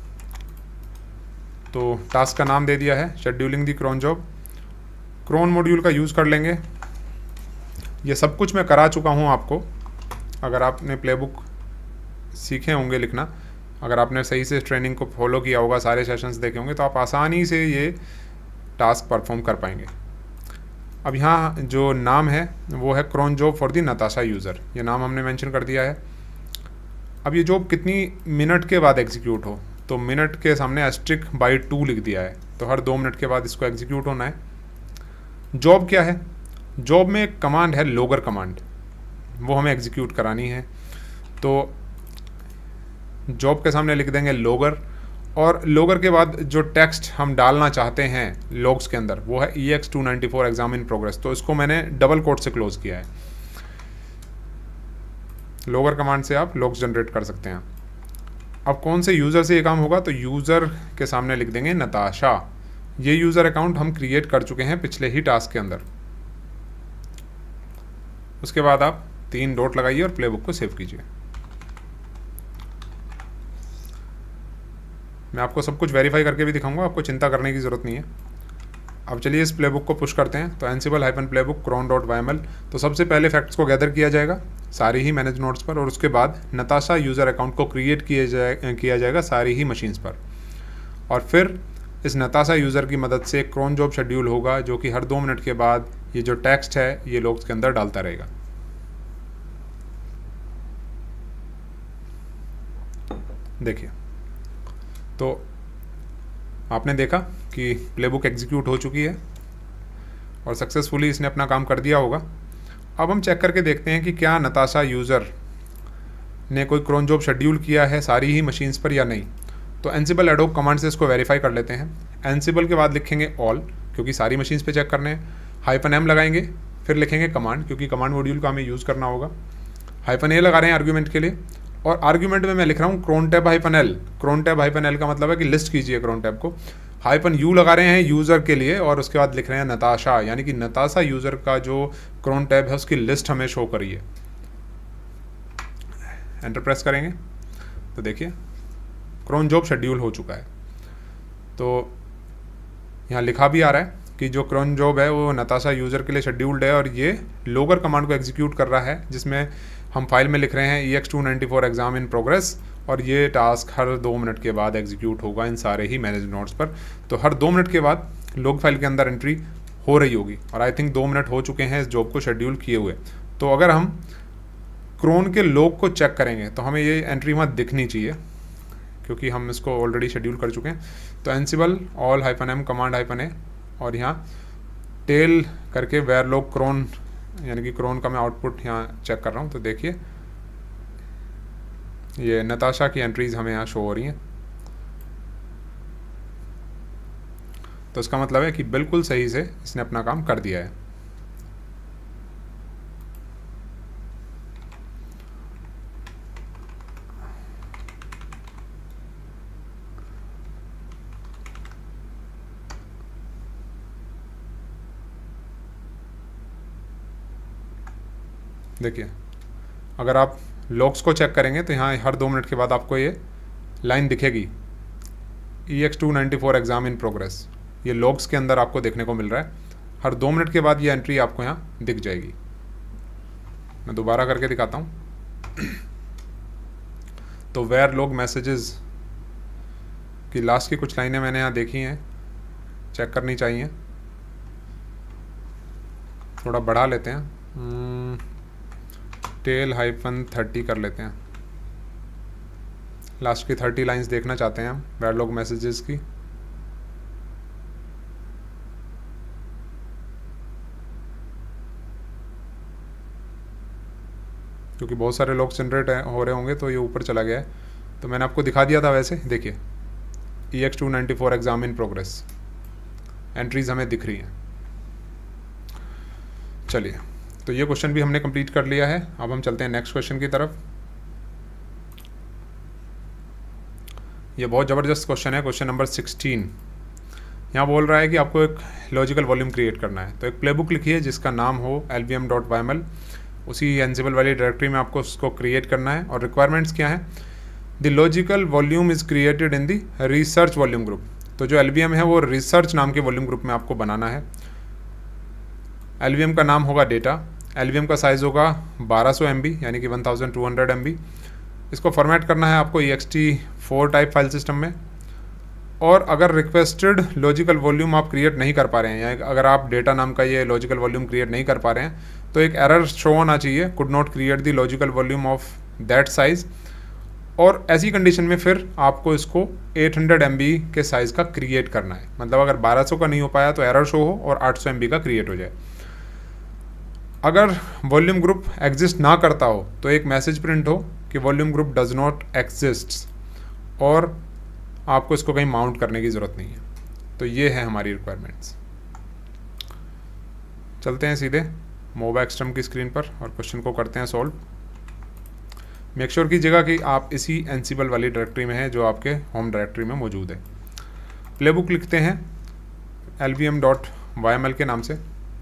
तो टास्क का नाम दे दिया है scheduling the cron job. Cron module का यूज़ कर लेंगे। ये सब कुछ मैं करा चुका हूँ आपको, अगर आपने प्लेबुक सीखे होंगे लिखना, अगर आपने सही से ट्रेनिंग को फॉलो किया होगा, सारे सेशंस देखे होंगे, तो आप आसानी से ये टास्क परफॉर्म कर पाएंगे। अब यहाँ जो नाम है वो है cron job for the Natasha user, ये नाम हमने मेंशन कर दिया है। अब ये जॉब कितनी मिनट के बाद एग्जीक्यूट हो, तो मिनट के सामने एस्ट्रिक बाई टू लिख दिया है, तो हर दो मिनट के बाद इसको एग्जीक्यूट होना है। जॉब क्या है? जॉब में एक कमांड है लॉगर कमांड, वो हमें एग्जीक्यूट करानी है। तो जॉब के सामने लिख देंगे लॉगर, और लॉगर के बाद जो टेक्स्ट हम डालना चाहते हैं लॉग्स के अंदर वो है E X two ninety four exam in progress, तो इसको मैंने डबल कोट से क्लोज किया है। लॉगर कमांड से आप लॉग्स जनरेट कर सकते हैं। अब कौन से यूज़र से ये काम होगा, तो यूज़र के सामने लिख देंगे नताशा। ये यूज़र अकाउंट हम क्रिएट कर चुके हैं पिछले ही टास्क के अंदर। उसके बाद आप तीन डॉट लगाइए और प्लेबुक को सेव कीजिए। मैं आपको सब कुछ वेरीफाई करके भी दिखाऊंगा, आपको चिंता करने की ज़रूरत नहीं है। अब चलिए इस प्लेबुक को पुश करते हैं। तो Ansible hyphen playbook cron dot Y M L, तो सबसे पहले फैक्ट्स को गैदर किया जाएगा सारी ही मैनेज नोड्स पर, और उसके बाद नताशा यूज़र अकाउंट को क्रिएट किया जाए किया जाएगा सारी ही मशीन्स पर, और फिर इस नताशा यूज़र की मदद से क्रोन जॉब शेड्यूल होगा जो कि हर दो मिनट के बाद ये जो टेक्स्ट है ये लॉग्स के अंदर डालता रहेगा। देखिए, तो आपने देखा कि प्लेबुक एग्जीक्यूट हो चुकी है और सक्सेसफुली इसने अपना काम कर दिया होगा। अब हम चेक करके देखते हैं कि क्या नताशा यूज़र ने कोई क्रोन जॉब शेड्यूल किया है सारी ही मशीन्स पर या नहीं। तो एंसिबल एडोब कमांड से इसको वेरीफाई कर लेते हैं। एंसिबल के बाद लिखेंगे ऑल, क्योंकि सारी मशीन्स पे चेक करने हैं। हाइफन एम लगाएंगे, फिर लिखेंगे कमांड, क्योंकि कमांड मॉड्यूल का हमें यूज़ करना होगा। हाइफन ए लगा रहे हैं आर्ग्यूमेंट के लिए, और आर्ग्यूमेंट में मैं लिख रहा हूँ crontab hyphen L. Crontab hyphen L का मतलब है कि लिस्ट कीजिए क्रोन टैब को। हाइफन यू लगा रहे हैं यूज़र के लिए, और उसके बाद लिख रहे हैं नताशा, यानी कि नताशा यूज़र का जो क्रोन टैब है उसकी लिस्ट हमें शो करिए। एंटर प्रेस करेंगे तो देखिए क्रोन जॉब शेड्यूल हो चुका है। तो यहाँ लिखा भी आ रहा है कि जो क्रोन जॉब है वो नताशा यूज़र के लिए शेड्यूल्ड है, और ये लोगर कमांड को एग्जीक्यूट कर रहा है, जिसमें हम फाइल में लिख रहे हैं E X two ninety four exam in progress, और ये टास्क हर दो मिनट के बाद एग्जीक्यूट होगा इन सारे ही मैनेज नोड्स पर। तो हर दो मिनट के बाद लॉग फाइल के अंदर एंट्री हो रही होगी, और आई थिंक दो मिनट हो चुके हैं इस जॉब को शेड्यूल किए हुए। तो अगर हम क्रोन के लॉग को चेक करेंगे तो हमें ये एंट्री वहाँ दिखनी चाहिए, क्योंकि हम इसको ऑलरेडी शेड्यूल कर चुके हैं। तो Ansible all hyphen M command hyphen A, और यहाँ टेल करके वेयर लॉग क्रोन, यानी कि क्रोन का मैं आउटपुट यहाँ चेक कर रहा हूँ। तो देखिए ये नताशा की एंट्रीज हमें यहाँ शो हो रही हैं। तो इसका मतलब है कि बिल्कुल सही से इसने अपना काम कर दिया है। देखिए, अगर आप लॉग्स को चेक करेंगे तो यहाँ हर दो मिनट के बाद आपको ये लाइन दिखेगी, E X two ninety four exam in progress. ये लॉग्स के अंदर आपको देखने को मिल रहा है। हर दो मिनट के बाद ये एंट्री आपको यहाँ दिख जाएगी। मैं दोबारा करके दिखाता हूँ। तो वेयर लॉग मैसेजेस की लास्ट की कुछ लाइनें मैंने यहाँ देखी हैं, चेक करनी चाहिए। थोड़ा बढ़ा लेते हैं, टेल हाइफन थर्टी कर लेते हैं। लास्ट की थर्टी लाइंस देखना चाहते हैं हम वेयर लॉग मैसेजेस की। क्योंकि क्योंकि बहुत सारे लोग जनरेट हो रहे होंगे तो ये ऊपर चला गया है। तो मैंने आपको दिखा दिया था वैसे, देखिए E X two ninety four exam in progress, entries हमें दिख रही हैं। चलिए, तो ये क्वेश्चन भी हमने कंप्लीट कर लिया है। अब हम चलते हैं नेक्स्ट क्वेश्चन की तरफ। ये बहुत ज़बरदस्त क्वेश्चन है, क्वेश्चन नंबर सिक्सटीन। यहाँ बोल रहा है कि आपको एक लॉजिकल वॉल्यूम क्रिएट करना है। तो एक प्लेबुक लिखिए जिसका नाम हो L V M dot Y M L, उसी एनसिबल वाली डायरेक्टरी में आपको उसको क्रिएट करना है। और रिक्वायरमेंट्स क्या है? The logical volume is created in the research volume group. तो जो एल वी एम है वो रिसर्च नाम के वॉल्यूम ग्रुप में आपको बनाना है। एल वी एम का नाम होगा डेटा, एल वी एम का साइज़ होगा बारह सौ एम बी यानी कि one thousand two hundred M B. इसको फॉर्मेट करना है आपको E X T four type file system में। और अगर रिक्वेस्टेड लॉजिकल वॉल्यूम आप क्रिएट नहीं कर पा रहे हैं, या अगर आप डेटा नाम का ये लॉजिकल वॉल्यूम क्रिएट नहीं कर पा रहे हैं, तो एक एरर शो होना चाहिए, could not create the logical volume of that size. और ऐसी कंडीशन में फिर आपको इसको एट हंड्रेड एम बी के साइज़ का क्रिएट करना है। मतलब अगर बारह सौ का नहीं हो पाया तो एरर शो हो और आठ सौ एम बी का क्रिएट हो जाए। अगर वॉल्यूम ग्रुप एग्जिस्ट ना करता हो तो एक मैसेज प्रिंट हो कि volume group does not exist, और आपको इसको कहीं माउंट करने की ज़रूरत नहीं है। तो ये है हमारी रिक्वायरमेंट्स। चलते हैं सीधे मोबा एक्सट्रम की स्क्रीन पर और क्वेश्चन को करते हैं सॉल्व। मेक श्योर कीजिएगा कि आप इसी एनसिबल वाली डायरेक्टरी में है जो आपके होम डायरेक्टरी में मौजूद है। प्लेबुक लिखते हैं L V M dot Y M L के नाम से।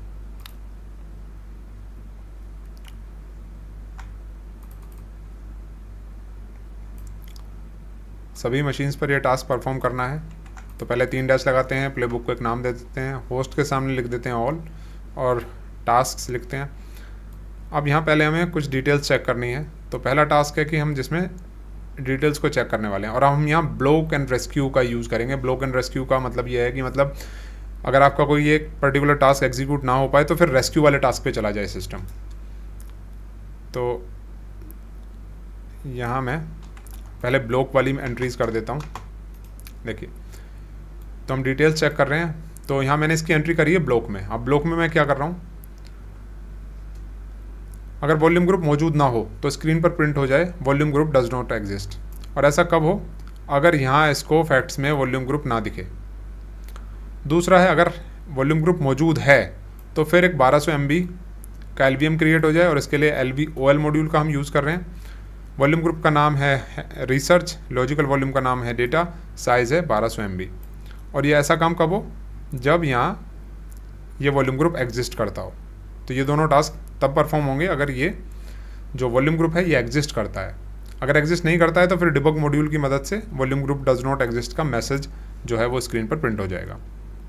सभी मशीन्स पर यह टास्क परफॉर्म करना है। तो पहले तीन डैश लगाते हैं, प्लेबुक को एक नाम दे देते हैं, होस्ट के सामने लिख देते हैं ऑल, और टास्क्स लिखते हैं। अब यहाँ पहले हमें कुछ डिटेल्स चेक करनी है। तो पहला टास्क है कि हम जिसमें डिटेल्स को चेक करने वाले हैं, और हम यहाँ ब्लॉक एंड रेस्क्यू का यूज़ करेंगे। ब्लॉक एंड रेस्क्यू का मतलब ये है कि मतलब अगर आपका कोई एक पर्टिकुलर टास्क एग्जीक्यूट ना हो पाए तो फिर रेस्क्यू वाले टास्क पे चला जाए सिस्टम। तो यहाँ मैं पहले ब्लॉक वाली एंट्रीज कर देता हूँ। देखिए, तो हम डिटेल्स चेक कर रहे हैं। तो यहाँ मैंने इसकी एंट्री करी है ब्लॉक में। अब ब्लॉक में मैं क्या कर रहा हूँ, अगर वॉल्यूम ग्रुप मौजूद ना हो तो स्क्रीन पर प्रिंट हो जाए volume group does not exist. और ऐसा कब हो? अगर यहाँ इसको फैक्ट्स में वॉल्यूम ग्रुप ना दिखे। दूसरा है, अगर वॉल्यूम ग्रुप मौजूद है तो फिर एक बारह सौ एम बी का एल वी एम क्रिएट हो जाए, और इसके लिए L V O L module का हम यूज़ कर रहे हैं। वॉल्यूम ग्रुप का नाम है रिसर्च, लॉजिकल वॉल्यूम का नाम है डेटा, साइज़ है बारह सौ एम बी। और ये ऐसा काम कब हो? जब यहाँ ये वॉल्यूम ग्रुप एग्जिस्ट करता हो। तो ये दोनों टास्क तब परफॉर्म होंगे अगर ये जो वॉल्यूम ग्रुप है ये एग्जिस्ट करता है। अगर एग्जिस्ट नहीं करता है तो फिर डिबग मॉड्यूल की मदद से volume group does not exist का मैसेज जो है वो स्क्रीन पर प्रिंट हो जाएगा।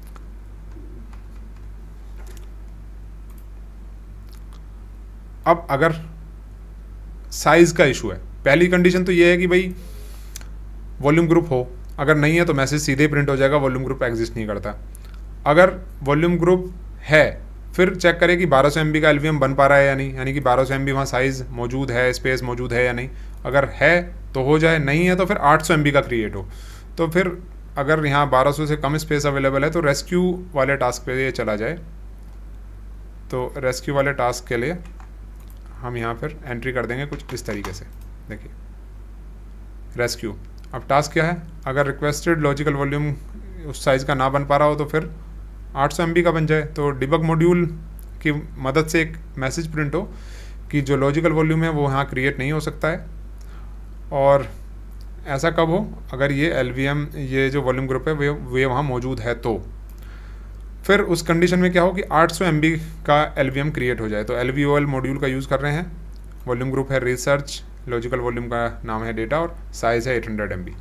अब अगर साइज़ का इशू है, पहली कंडीशन तो ये है कि भाई वॉल्यूम ग्रुप हो, अगर नहीं है तो मैसेज सीधे प्रिंट हो जाएगा, वॉल्यूम ग्रुप एग्जिस्ट नहीं करता। अगर वॉल्यूम ग्रुप है फिर चेक करें कि बारह सौ एम बी का एल वी एम बन पा रहा है या नहीं, यानी कि बारह सौ एम बी वहाँ साइज़ मौजूद है, स्पेस मौजूद है या नहीं। अगर है तो हो जाए, नहीं है तो फिर आठ सौ एम बी का क्रिएट हो। तो फिर अगर यहाँ बारह सौ से कम स्पेस अवेलेबल है तो रेस्क्यू वाले टास्क पे ये चला जाए। तो रेस्क्यू वाले टास्क के लिए हम यहाँ फिर एंट्री कर देंगे कुछ इस तरीके से। देखिए, रेस्क्यू। अब टास्क क्या है? अगर रिक्वेस्टेड लॉजिकल वॉल्यूम उस साइज़ का ना बन पा रहा हो तो फिर आठ सौ एम बी का बन जाए। तो डिबग मॉड्यूल की मदद से एक मैसेज प्रिंट हो कि जो लॉजिकल वॉल्यूम है वो यहाँ क्रिएट नहीं हो सकता है। और ऐसा कब हो? अगर ये एल वी एम, ये जो वॉल्यूम ग्रुप है वे वे वहाँ मौजूद है। तो फिर उस कंडीशन में क्या हो कि आठ सौ एम बी का एल वी एम क्रिएट हो जाए। तो L V O L module का यूज़ कर रहे हैं। वॉल्यूम ग्रुप है रिसर्च, लॉजिकल वॉल्यूम का नाम है डेटा, और साइज़ है एट हंड्रेड एम बी।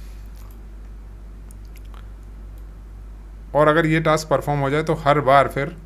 और अगर ये टास्क परफॉर्म हो जाए तो हर बार फिर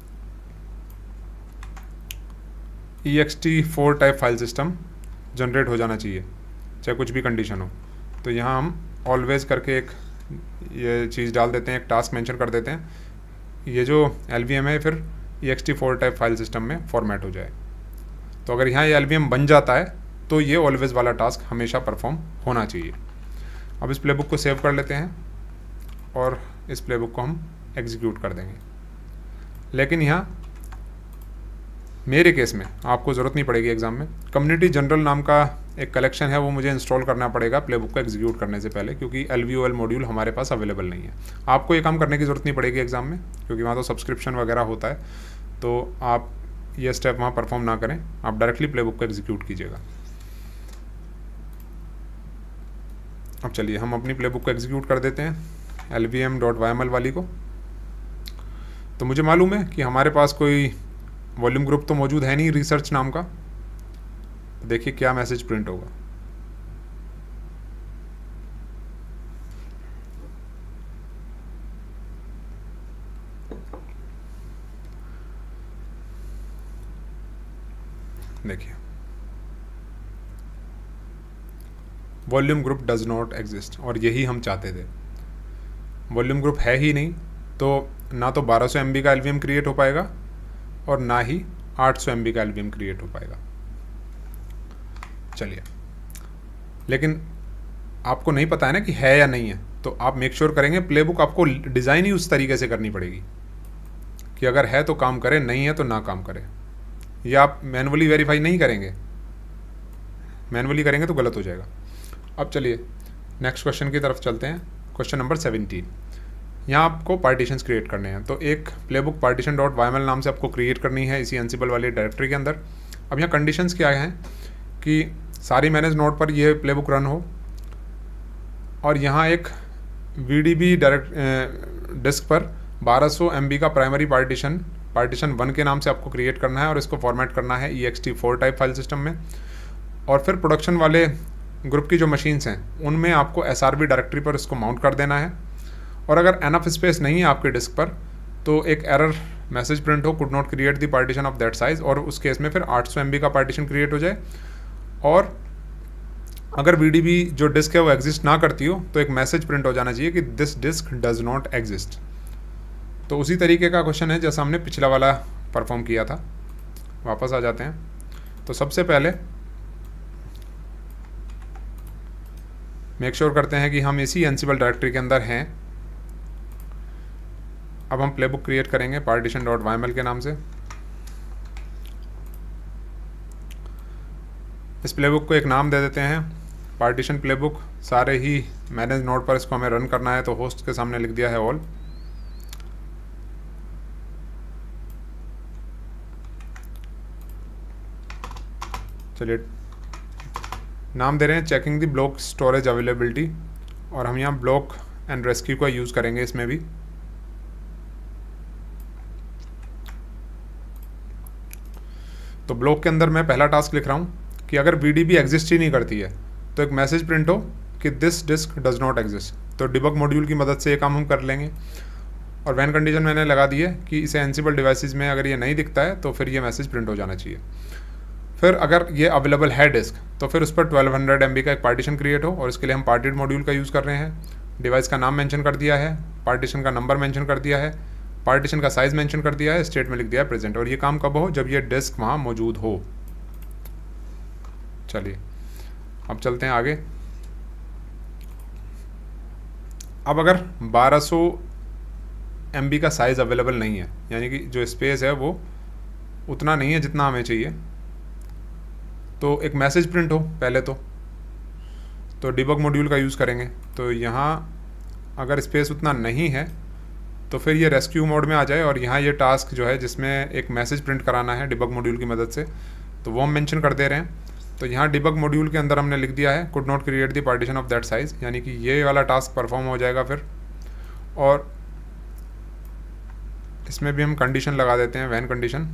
E X T four type file system generate हो जाना चाहिए, चाहे कुछ भी कंडीशन हो। तो यहाँ हम ऑलवेज करके एक ये चीज़ डाल देते हैं, एक टास्क मेंशन कर देते हैं, ये जो एल वी एम है फिर E X T four type file system में फॉर्मेट हो जाए। तो अगर यहाँ ये एल वी एम बन जाता है तो ये ऑलवेज वाला टास्क हमेशा परफॉर्म होना चाहिए। अब इस प्लेबुक को सेव कर लेते हैं और इस प्लेबुक को हम एग्जीक्यूट कर देंगे। लेकिन यहाँ मेरे केस में आपको ज़रूरत नहीं पड़ेगी एग्ज़ाम में। कम्युनिटी जनरल नाम का एक कलेक्शन है, वो मुझे इंस्टॉल करना पड़ेगा प्लेबुक को एग्जीक्यूट करने से पहले, क्योंकि L V O L module हमारे पास अवेलेबल नहीं है। आपको ये काम करने की ज़रूरत नहीं पड़ेगी एग्ज़ाम में, क्योंकि वहाँ तो सब्सक्रिप्शन वगैरह होता है, तो आप ये स्टेप वहाँ परफॉर्म ना करें, आप डायरेक्टली प्लेबुक को एग्जीक्यूट कीजिएगा। अब चलिए हम अपनी प्लेबुक को एग्जीक्यूट कर देते हैं L V M dot Y M L वाली को। तो मुझे मालूम है कि हमारे पास कोई वॉल्यूम ग्रुप तो मौजूद है नहीं रिसर्च नाम का। देखिए क्या मैसेज प्रिंट होगा। देखिए volume group does not exist, और यही हम चाहते थे। वॉल्यूम ग्रुप है ही नहीं, तो ना तो बारह सौ एम बी का एल वी एम क्रिएट हो पाएगा और ना ही आठ सौ एम बी का एल वी एम क्रिएट हो पाएगा। चलिए, लेकिन आपको नहीं पता है ना कि है या नहीं है, तो आप मेक श्योर करेंगे प्लेबुक आपको डिज़ाइन ही उस तरीके से करनी पड़ेगी कि अगर है तो काम करे, नहीं है तो ना काम करे। या आप मैनुअली वेरीफाई नहीं करेंगे, मैनुअली करेंगे तो गलत हो जाएगा। अब चलिए नेक्स्ट क्वेश्चन की तरफ चलते हैं। Question number seventeen. यहाँ आपको पार्टीशंस क्रिएट करने हैं, तो एक playbook partition dot Y M L नाम से आपको क्रिएट करनी है इसी एनसिबल वाली डायरेक्टरी के अंदर। अब यहाँ कंडीशंस क्या हैं कि सारी मैनेज नोड पर ये प्लेबुक रन हो, और यहाँ एक V D B direct disk पर बारह सौ एम बी का प्राइमरी पार्टीशन पार्टीशन वन के नाम से आपको क्रिएट करना है, और इसको फॉर्मेट करना है E X T four type file system में। और फिर प्रोडक्शन वाले ग्रुप की जो मशीन्स हैं उनमें आपको एस आर बी डायरेक्टरी पर इसको माउंट कर देना है। और अगर एनफ स्पेस नहीं है आपके डिस्क पर, तो एक एरर मैसेज प्रिंट हो, could not create the partition of that size, और उस केस में फिर आठ सौ एम बी का पार्टीशन क्रिएट हो जाए। और अगर वी डी बी जो डिस्क है वो एग्जिस्ट ना करती हो, तो एक मैसेज प्रिंट हो जाना चाहिए कि this disk does not exist. तो उसी तरीके का क्वेश्चन है जैसा हमने पिछला वाला परफॉर्म किया था। वापस आ जाते हैं। तो सबसे पहले मेक श्योर sure करते हैं कि हम इसी एनसिबल डायरेक्टरी के अंदर हैं। अब हम प्लेबुक क्रिएट करेंगे partition dot Y M L के नाम से। इस प्लेबुक को एक नाम दे देते हैं पार्टीशन प्लेबुक। सारे ही मैनेज नोड पर इसको हमें रन करना है, तो होस्ट के सामने लिख दिया है ऑल। चलिए नाम दे रहे हैं checking the block storage availability, और हम यहाँ ब्लॉक एंड रेस्क्यू का यूज़ करेंगे इसमें भी। तो ब्लॉक के अंदर मैं पहला टास्क लिख रहा हूँ कि अगर वी डी बी एग्जिस्ट ही नहीं करती है तो एक मैसेज प्रिंट हो कि this disk does not exist. तो डिबग मॉड्यूल की मदद से ये काम हम कर लेंगे। और वैन कंडीशन मैंने लगा दी है कि इसे एनसिबल डिवाइसेस में अगर ये नहीं दिखता है तो फिर ये मैसेज प्रिंट हो जाना चाहिए। फिर अगर ये अवेलेबल है डिस्क, तो फिर उस पर ट्वेल्व हंड्रेड एम बी का एक पार्टीशन क्रिएट हो, और इसके लिए हम पार्टीड मॉड्यूल का यूज़ कर रहे हैं। डिवाइस का नाम मेंशन कर दिया है, पार्टीशन का नंबर मेंशन कर दिया है, पार्टीशन का साइज़ मेंशन कर दिया है, स्टेट में लिख दिया है प्रेजेंट। और ये काम कब हो? जब ये डिस्क वहाँ मौजूद हो। चलिए अब चलते हैं आगे। अब अगर बारह सौ एम बी का साइज़ अवेलेबल नहीं है, यानी कि जो स्पेस है वो उतना नहीं है जितना हमें चाहिए, तो एक मैसेज प्रिंट हो पहले तो तो डिबग मॉड्यूल का यूज़ करेंगे। तो यहाँ अगर स्पेस उतना नहीं है तो फिर ये रेस्क्यू मोड में आ जाए, और यहाँ ये टास्क जो है जिसमें एक मैसेज प्रिंट कराना है डिबग मॉड्यूल की मदद से, तो वो हम मेंशन कर दे रहे हैं। तो यहाँ डिबग मॉड्यूल के अंदर हमने लिख दिया है could not create the partition of that size, यानी कि ये वाला टास्क परफॉर्म हो जाएगा फिर। और इसमें भी हम कंडीशन लगा देते हैं, when condition.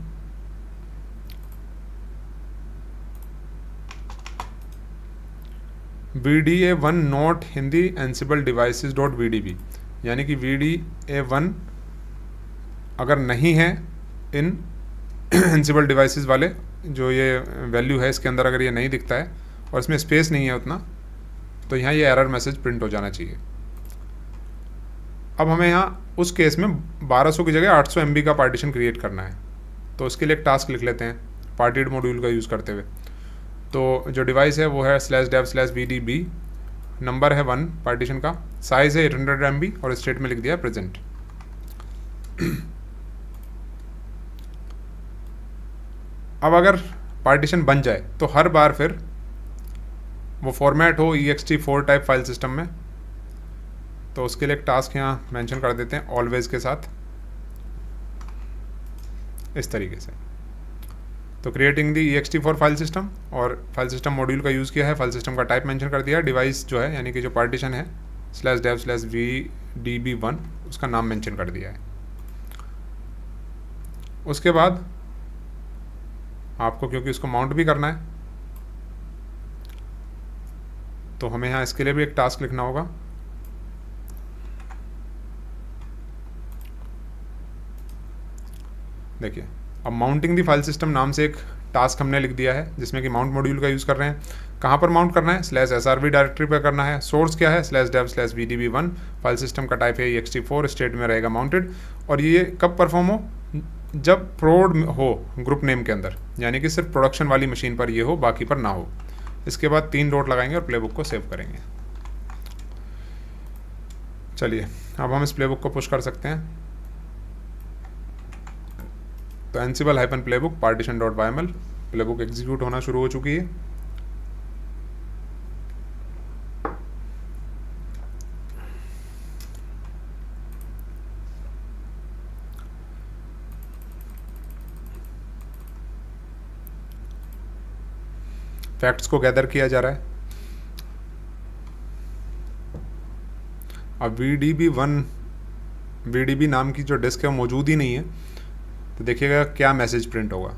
V D A one not हिंदी Ansible devices dot V D B, यानी कि वी डी ए वन अगर नहीं है इन एनसिबल डिवाइसेस वाले, जो ये वैल्यू है इसके अंदर अगर ये नहीं दिखता है और इसमें स्पेस नहीं है उतना, तो यहाँ ये एरर मैसेज प्रिंट हो जाना चाहिए। अब हमें यहाँ उस केस में बारह सौ की जगह आठ सौ एम बी का पार्टीशन क्रिएट करना है, तो उसके लिए एक टास्क लिख लेते हैं पार्टीड मॉड्यूल का यूज़ करते हुए। तो जो डिवाइस है वो है slash dev slash V D B, number है वन पार्टीशन का, साइज़ है एट हंड्रेड एम बी, और स्टेट में लिख दिया है प्रेजेंट। अब अगर पार्टीशन बन जाए तो हर बार फिर वो फॉर्मेट हो E X T four type file system में, तो उसके लिए एक टास्क यहाँ मेंशन कर देते हैं ऑलवेज के साथ इस तरीके से। तो creating the E X T four file system, और फाइल सिस्टम मॉड्यूल का यूज़ किया है, फाइल सिस्टम का टाइप मेंशन कर दिया, डिवाइस जो है यानी कि जो पार्टीशन है slash dev slash V D B one उसका नाम मेंशन कर दिया है। उसके बाद आपको क्योंकि उसको माउंट भी करना है तो हमें यहाँ इसके लिए भी एक टास्क लिखना होगा। देखिए अब माउंटिंग दी फाइल सिस्टम नाम से एक टास्क हमने लिख दिया है जिसमें कि माउंट मॉड्यूल का यूज़ कर रहे हैं। कहाँ पर माउंट करना है, slash S R V directory पर करना है। सोर्स क्या है, slash dev slash V D B one, file system का टाइप है E X T four, state में रहेगा माउंटेड, और ये कब परफॉर्म हो, जब प्रोड हो ग्रुप नेम के अंदर, यानी कि सिर्फ प्रोडक्शन वाली मशीन पर ये हो, बाकी पर ना हो। इसके बाद तीन डॉट लगाएंगे और प्लेबुक को सेव करेंगे। चलिए अब हम इस प्लेबुक को पुश कर सकते हैं। तो Ansible hyphen playbook partition dot YML, playbook execute होना शुरू हो चुकी है। फैक्ट्स को गैदर किया जा रहा है। अब V D B one V D B नाम की जो डिस्क है वो मौजूद ही नहीं है, तो देखिएगा क्या मैसेज प्रिंट होगा।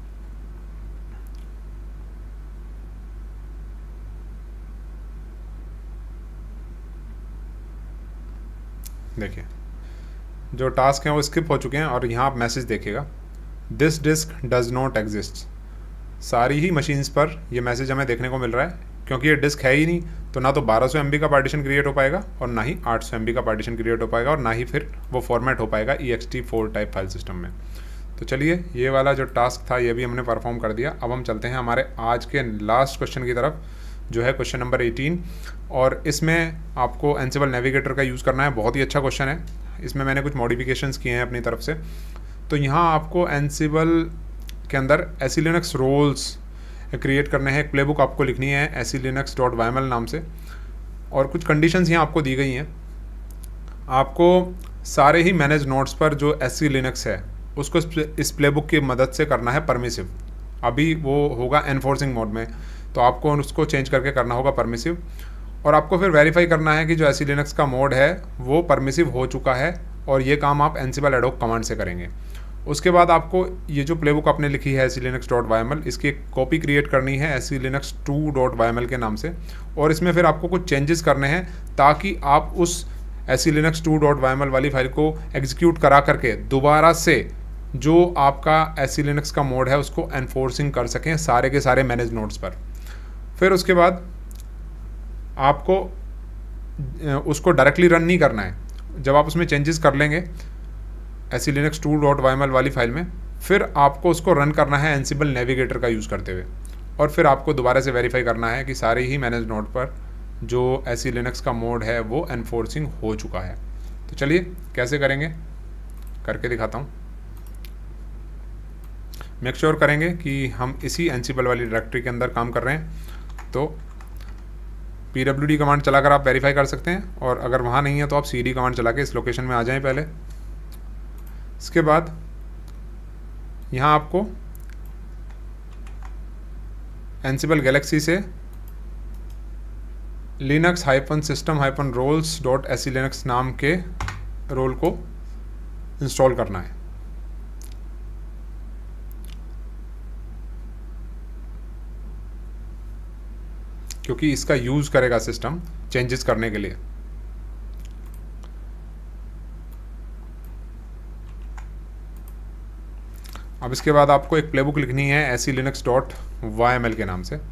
देखिए जो टास्क हैं वो स्किप हो चुके हैं और यहाँ आप मैसेज देखिएगा, this disk does not exist. सारी ही मशीन्स पर ये मैसेज हमें देखने को मिल रहा है, क्योंकि ये डिस्क है ही नहीं, तो ना तो बारह सौ एम बी का पार्टीशन क्रिएट हो पाएगा और ना ही आठ सौ एम बी का पार्टीशन क्रिएट हो पाएगा और ना ही फिर वो फॉर्मेट हो पाएगा E X T four type file system में। तो चलिए ये वाला जो टास्क था ये भी हमने परफॉर्म कर दिया। अब हम चलते हैं हमारे आज के लास्ट क्वेश्चन की तरफ, जो है क्वेश्चन नंबर एटीन, और इसमें आपको एनसिबल नेविगेटर का यूज़ करना है। बहुत ही अच्छा क्वेश्चन है, इसमें मैंने कुछ मॉडिफिकेशंस किए हैं अपनी तरफ से। तो यहाँ आपको एनसिबल के अंदर एसी लिनक्स रोल्स क्रिएट करने हैं। एक प्लेबुक आपको लिखनी है एसी लिनक्स डॉट वाईएमएल नाम से, और कुछ कंडीशंस यहाँ आपको दी गई हैं। आपको सारे ही मैनेज नोड्स पर जो एसी लिनक्स है उसको इस प्लेबुक की मदद से करना है परमिसिव। अभी वो होगा एनफोर्सिंग मोड में, तो आपको उसको चेंज करके करना होगा परमिसिव, और आपको फिर वेरीफाई करना है कि जो एसी लिनक्स का मोड है वो परमिसिव हो चुका है, और ये काम आप एनसिबल एडोक कमांड से करेंगे। उसके बाद आपको ये जो प्लेबुक आपने लिखी है एसी लिनक्स डॉट वाईएमएल, इसकी एक कॉपी क्रिएट करनी है SE Linux two dot YML के नाम से, और इसमें फिर आपको कुछ चेंजेस करने हैं ताकि आप उस SE Linux two dot YML वाली फाइल को एग्जीक्यूट करा करके दोबारा से जो आपका एसी लिनक्स का मोड है उसको एनफोर्सिंग कर सकें सारे के सारे मैनेज नोड्स पर। फिर उसके बाद आपको उसको डायरेक्टली रन नहीं करना है। जब आप उसमें चेंजेस कर लेंगे SE Linux two dot YML वाली फाइल में, फिर आपको उसको रन करना है एनसिबल नेविगेटर का यूज़ करते हुए, और फिर आपको दोबारा से वेरीफाई करना है कि सारे ही मैनेज नोड पर जो एसी लिनक्स का मोड है वो एनफोर्सिंग हो चुका है। तो चलिए कैसे करेंगे करके दिखाता हूँ। मेक श्योर करेंगे कि हम इसी एनसिबल वाली डायरेक्टरी के अंदर काम कर रहे हैं। तो पी डब्ल्यू डी कमांड चलाकर आप वेरीफाई कर सकते हैं, और अगर वहाँ नहीं है तो आप सी डी कमांड चला के इस लोकेशन में आ जाएं पहले। इसके बाद यहाँ आपको एनसिबल गैलेक्सी से Linux hyphen system hyphen roles dot SE Linux नाम के रोल को इंस्टॉल करना है। क्योंकि इसका यूज़ करेगा सिस्टम चेंजेस करने के लिए। अब इसके बाद आपको एक प्लेबुक लिखनी है एसी लिनक्स डॉट वाईएमएल के नाम से।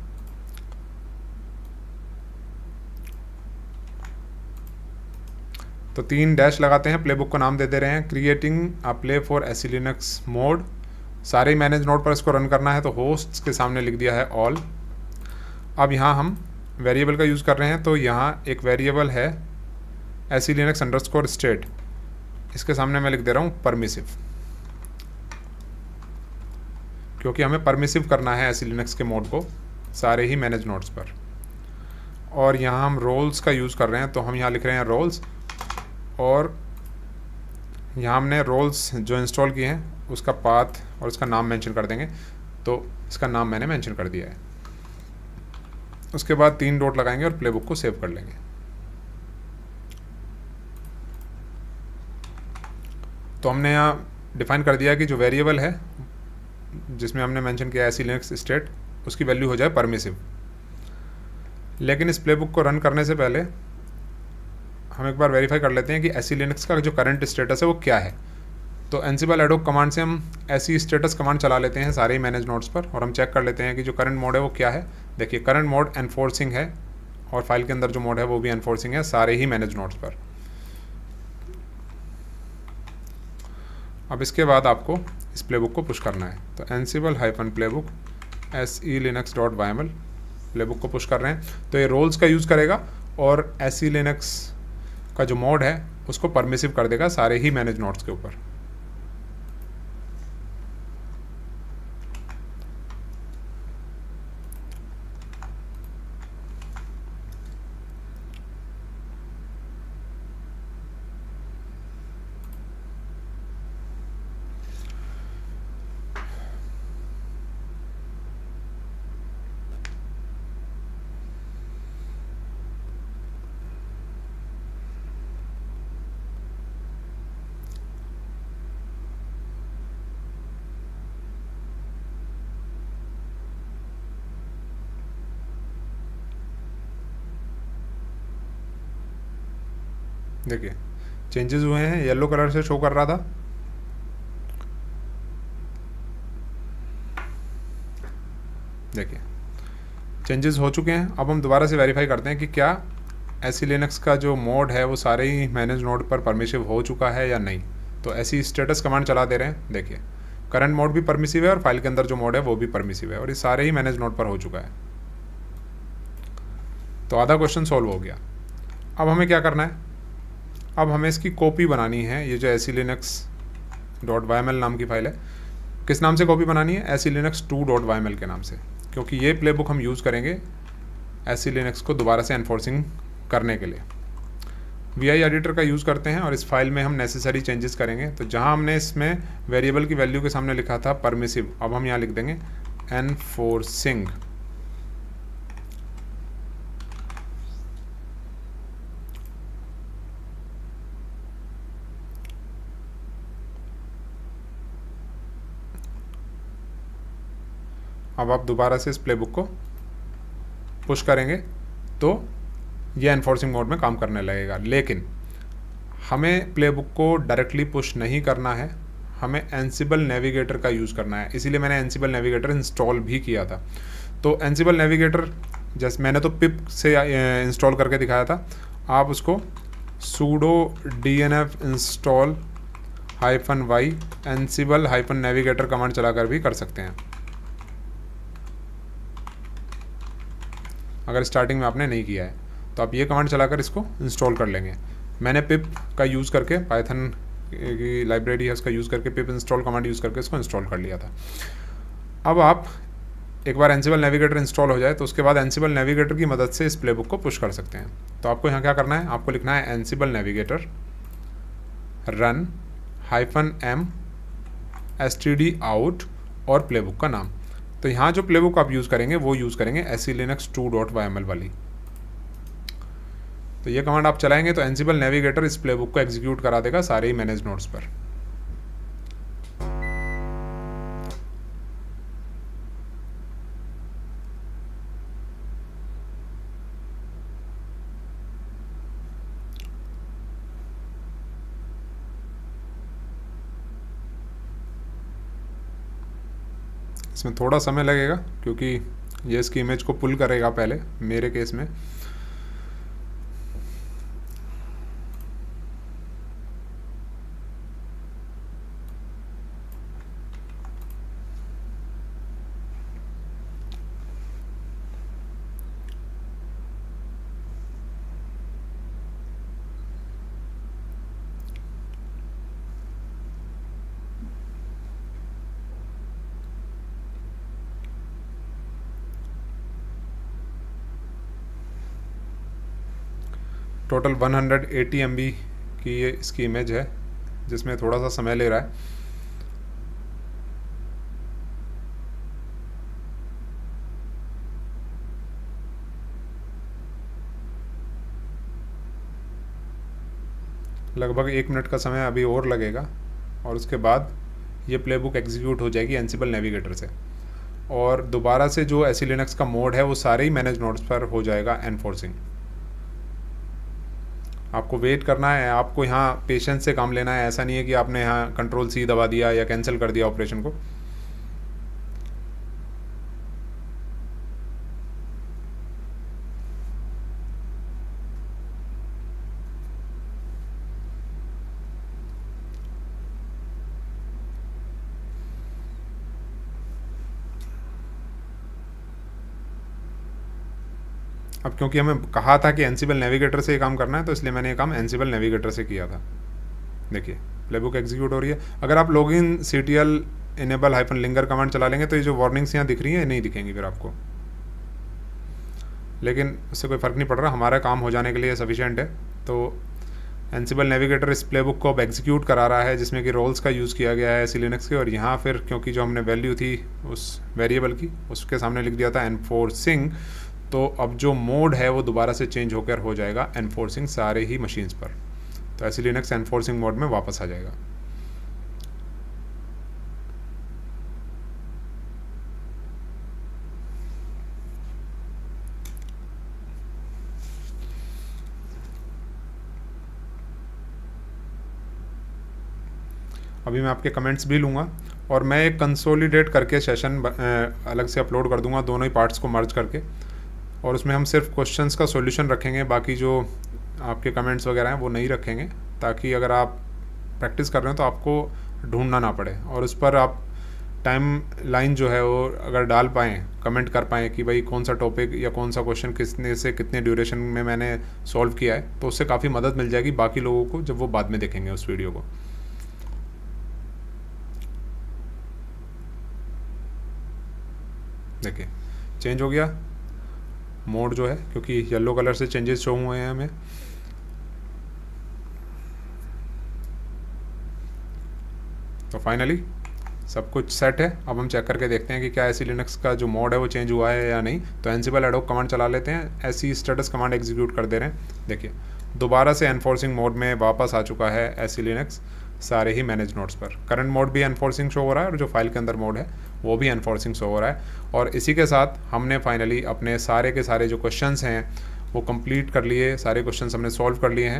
तो तीन डैश लगाते हैं, प्लेबुक को नाम दे दे रहे हैं creating a play for SE Linux mode. सारे मैनेज नोड पर इसको रन करना है, तो होस्ट्स के सामने लिख दिया है ऑल। अब यहाँ हम वेरिएबल का यूज़ कर रहे हैं, तो यहाँ एक वेरिएबल है एसी लिनक्स अंडरस्कोर स्टेट, इसके सामने मैं लिख दे रहा हूँ परमिसिव, क्योंकि हमें परमिसिव करना है एसी लिनक्स के मोड को सारे ही मैनेज नोड्स पर। और यहाँ हम रोल्स का यूज़ कर रहे हैं, तो हम यहाँ लिख रहे हैं रोल्स, और यहाँ हमने रोल्स जो इंस्टॉल किए हैं उसका पाथ और उसका नाम मेंशन कर देंगे। तो इसका नाम मैंने मेंशन कर दिया है। उसके बाद तीन डॉट लगाएंगे और प्लेबुक को सेव कर लेंगे। तो हमने यहाँ डिफाइन कर दिया कि जो वेरिएबल है जिसमें हमने मेंशन किया एसी लिनक्स स्टेट, उसकी वैल्यू हो जाए परमिसिव। लेकिन इस प्लेबुक को रन करने से पहले हम एक बार वेरीफाई कर लेते हैं कि एसी लिनक्स का जो करंट स्टेटस है वो क्या है। तो एनसिबल एडोब कमांड से हम एसी स्टेटस कमांड चला लेते हैं सारे ही मैनेज नोड्स पर, और हम चेक कर लेते हैं कि जो करंट मोड है वो क्या है। देखिए करंट मोड एनफोर्सिंग है, और फाइल के अंदर जो मोड है वो भी एनफोर्सिंग है सारे ही मैनेज नोड्स पर। अब इसके बाद आपको इस प्लेबुक को पुश करना है। तो Ansible hyphen playbook S E Linux dot Y M L playbook को पुश कर रहे हैं। तो ये रोल्स का यूज़ करेगा और एसी लिनक्स का जो मोड है उसको परमिसिव कर देगा सारे ही मैनेज नोड्स के ऊपर। देखिए चेंजेस हुए हैं, येलो कलर से शो कर रहा था, देखिए चेंजेस हो चुके हैं। अब हम दोबारा से वेरीफाई करते हैं कि क्या एसी लिनक्स का जो मोड है वो सारे ही मैनेज नोड पर परमिसिव हो चुका है या नहीं। तो एसी स्टेटस कमांड चला दे रहे हैं। देखिए करंट मोड भी परमिसिव है और फाइल के अंदर जो मोड है वो भी परमिसिव है, और ये सारे ही मैनेज नोड पर हो चुका है। तो आधा क्वेश्चन सॉल्व हो गया। अब हमें क्या करना है, अब हमें इसकी कॉपी बनानी है। ये जो SE Linux dot Y M L नाम की फाइल है, किस नाम से कॉपी बनानी है, SE Linux two dot Y M L के नाम से, क्योंकि ये प्लेबुक हम यूज़ करेंगे एसी लिनक्स को दोबारा से एनफोर्सिंग करने के लिए। वी आई एडिटर का यूज़ करते हैं और इस फाइल में हम नेसेसरी चेंजेस करेंगे। तो जहाँ हमने इसमें वेरिएबल की वैल्यू के सामने लिखा था परमिसिव, अब हम यहाँ लिख देंगे एनफोर्सिंग। अब आप दोबारा से इस प्लेबुक को पुश करेंगे तो ये एनफोर्सिंग मोड में काम करने लगेगा। लेकिन हमें प्लेबुक को डायरेक्टली पुश नहीं करना है, हमें एनसिबल नेविगेटर का यूज़ करना है। इसीलिए मैंने एनसिबल नेविगेटर इंस्टॉल भी किया था। तो एनसिबल नेविगेटर जैसे मैंने तो पिप से इंस्टॉल करके दिखाया था, आप उसको sudo D N F install hyphen Y Ansible hyphen navigator command चलाकर भी कर सकते हैं, अगर स्टार्टिंग में आपने नहीं किया है। तो आप ये कमांड चलाकर इसको इंस्टॉल कर लेंगे। मैंने पिप का यूज़ करके, पाइथन की लाइब्रेरी है उसका यूज़ करके, पिप इंस्टॉल कमांड यूज़ करके इसको इंस्टॉल कर लिया था। अब आप एक बार एनसिबल नेविगेटर इंस्टॉल हो जाए तो उसके बाद एनसिबल नेविगेटर की मदद से इस प्लेबुक को पुश कर सकते हैं। तो आपको यहाँ क्या करना है, आपको लिखना है Ansible navigator run hyphen M S T D out और प्लेबुक का नाम। तो यहाँ जो प्लेबुक आप यूज़ करेंगे वो यूज़ करेंगे SE Linux two dot Y M L वाली। तो ये कमांड आप चलाएंगे तो एनसिबल नेविगेटर इस प्लेबुक को एग्जीक्यूट करा देगा सारे ही मैनेज नोड्स पर। इसमें थोड़ा समय लगेगा क्योंकि ये इसकी इमेज को पुल करेगा पहले मेरे केस में। Total one hundred eighty M B की ये इसकी इमेज है, जिसमें थोड़ा सा समय ले रहा है। लगभग एक मिनट का समय अभी और लगेगा और उसके बाद ये प्लेबुक एग्जीक्यूट हो जाएगी एनसिबल नेविगेटर से, और दोबारा से जो एसी लिनक्स का मोड है वो सारे ही मैनेज नोड्स पर हो जाएगा एनफोर्सिंग। आपको वेट करना है, आपको यहाँ पेशेंस से काम लेना है। ऐसा नहीं है कि आपने यहाँ कंट्रोल सी दबा दिया या कैंसिल कर दिया ऑपरेशन को। अब क्योंकि हमें कहा था कि एनसिबल नेविगेटर से ये काम करना है, तो इसलिए मैंने ये काम एनसिबल नेविगेटर से किया था। देखिए प्लेबुक एग्जीक्यूट हो रही है। अगर आप login C T L enable hyphen linger command चला लेंगे तो ये जो वार्निंग्स यहाँ दिख रही हैं ये नहीं दिखेंगी फिर आपको, लेकिन उससे कोई फ़र्क नहीं पड़ रहा, हमारा काम हो जाने के लिए सफिशिएंट है। तो एनसिबल नेविगेटर इस प्लेबुक को अब एग्जीक्यूट करा रहा है, जिसमें कि रोल्स का यूज़ किया गया है एसी लिनक्स के, और यहाँ फिर क्योंकि जो हमने वैल्यू थी उस वेरिएबल की उसके सामने लिख दिया था एनफोर्सिंग, तो अब जो मोड है वो दोबारा से चेंज होकर हो जाएगा एनफोर्सिंग सारे ही मशीन्स पर। तो एसी लिनक्स एनफोर्सिंग मोड में वापस आ जाएगा। अभी मैं आपके कमेंट्स भी लूँगा और मैं एक कंसोलिडेट करके सेशन अलग से अपलोड कर दूँगा, दोनों ही पार्ट्स को मर्ज करके, और उसमें हम सिर्फ क्वेश्चंस का सॉल्यूशन रखेंगे, बाकी जो आपके कमेंट्स वगैरह हैं वो नहीं रखेंगे, ताकि अगर आप प्रैक्टिस कर रहे हो तो आपको ढूंढना ना पड़े, और उस पर आप टाइम लाइन जो है वो अगर डाल पाएँ, कमेंट कर पाएँ कि भाई कौन सा टॉपिक या कौन सा क्वेश्चन किसने से कितने ड्यूरेशन में मैंने सॉल्व किया है, तो उससे काफ़ी मदद मिल जाएगी बाकी लोगों को जब वो बाद में देखेंगे उस वीडियो को। देखिए चेंज हो गया मोड जो है, क्योंकि येलो कलर से चेंजेस शो हुए हैं हमें। तो फाइनली सब कुछ सेट है। अब हम चेक करके देखते हैं कि क्या एसी लिनक्स का जो मोड है वो चेंज हुआ है या नहीं। तो एनसिबल एडोब कमांड चला लेते हैं, एसी स्टेटस कमांड एग्जीक्यूट कर दे रहे हैं। देखिए दोबारा से एनफोर्सिंग मोड में वापस आ चुका है एसी लिनक्स सारे ही मैनेज नोड्स पर। करंट मोड भी एनफोर्सिंग शो हो रहा है और जो फाइल के अंदर मोड है वो भी एनफोर्सिंग शो हो रहा है। और इसी के साथ हमने फाइनली अपने सारे के सारे जो क्वेश्चंस हैं वो कंप्लीट कर लिए, सारे क्वेश्चंस हमने सॉल्व कर लिए हैं।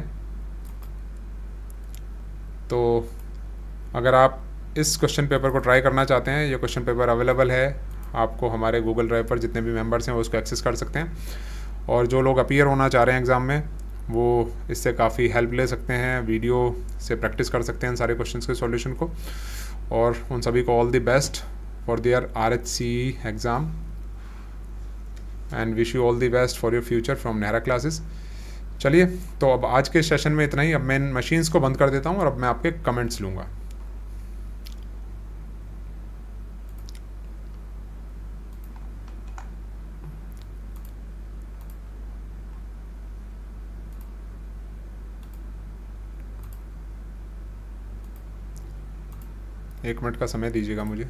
तो अगर आप इस क्वेश्चन पेपर को ट्राई करना चाहते हैं, ये क्वेश्चन पेपर अवेलेबल है आपको हमारे गूगल ड्राइव पर, जितने भी मेंबर्स हैं वो उसको एक्सेस कर सकते हैं। और जो लोग अपीयर होना चाह रहे हैं एग्ज़ाम में वो इससे काफ़ी हेल्प ले सकते हैं, वीडियो से प्रैक्टिस कर सकते हैं सारे क्वेश्चंस के सॉल्यूशन को। और उन सभी को all the best for their R H C E exam and wish you all the best for your future from Nehra classes. चलिए तो अब आज के सेशन में इतना ही। अब मैं मशीन्स को बंद कर देता हूँ और अब मैं आपके कमेंट्स लूँगा। एक मिनट का समय दीजिएगा मुझे।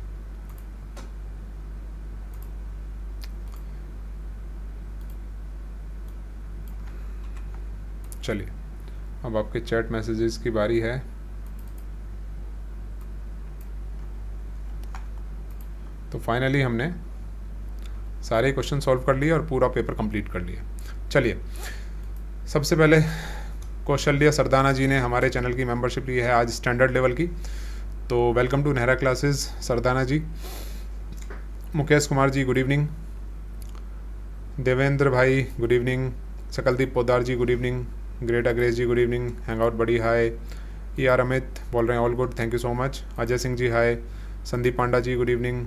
चलिए अब आपके चैट मैसेजेस की बारी है। तो फाइनली हमने सारे क्वेश्चन सॉल्व कर लिए और पूरा पेपर कंप्लीट कर लिया। चलिए सबसे पहले कौशल्या सरदाना जी ने हमारे चैनल की मेंबरशिप ली है आज स्टैंडर्ड लेवल की, तो welcome to Nehra classes Sardana ji. Mukesh Kumar ji good evening, Devendra भाई good evening, Sakaldeep Podar ji good evening, great अग्रेस ji good evening, hangout buddy hi, E R Amit बोल रहे हैं all good thank you so much, Ajay Singh ji hi, Sandeep Panda ji good evening,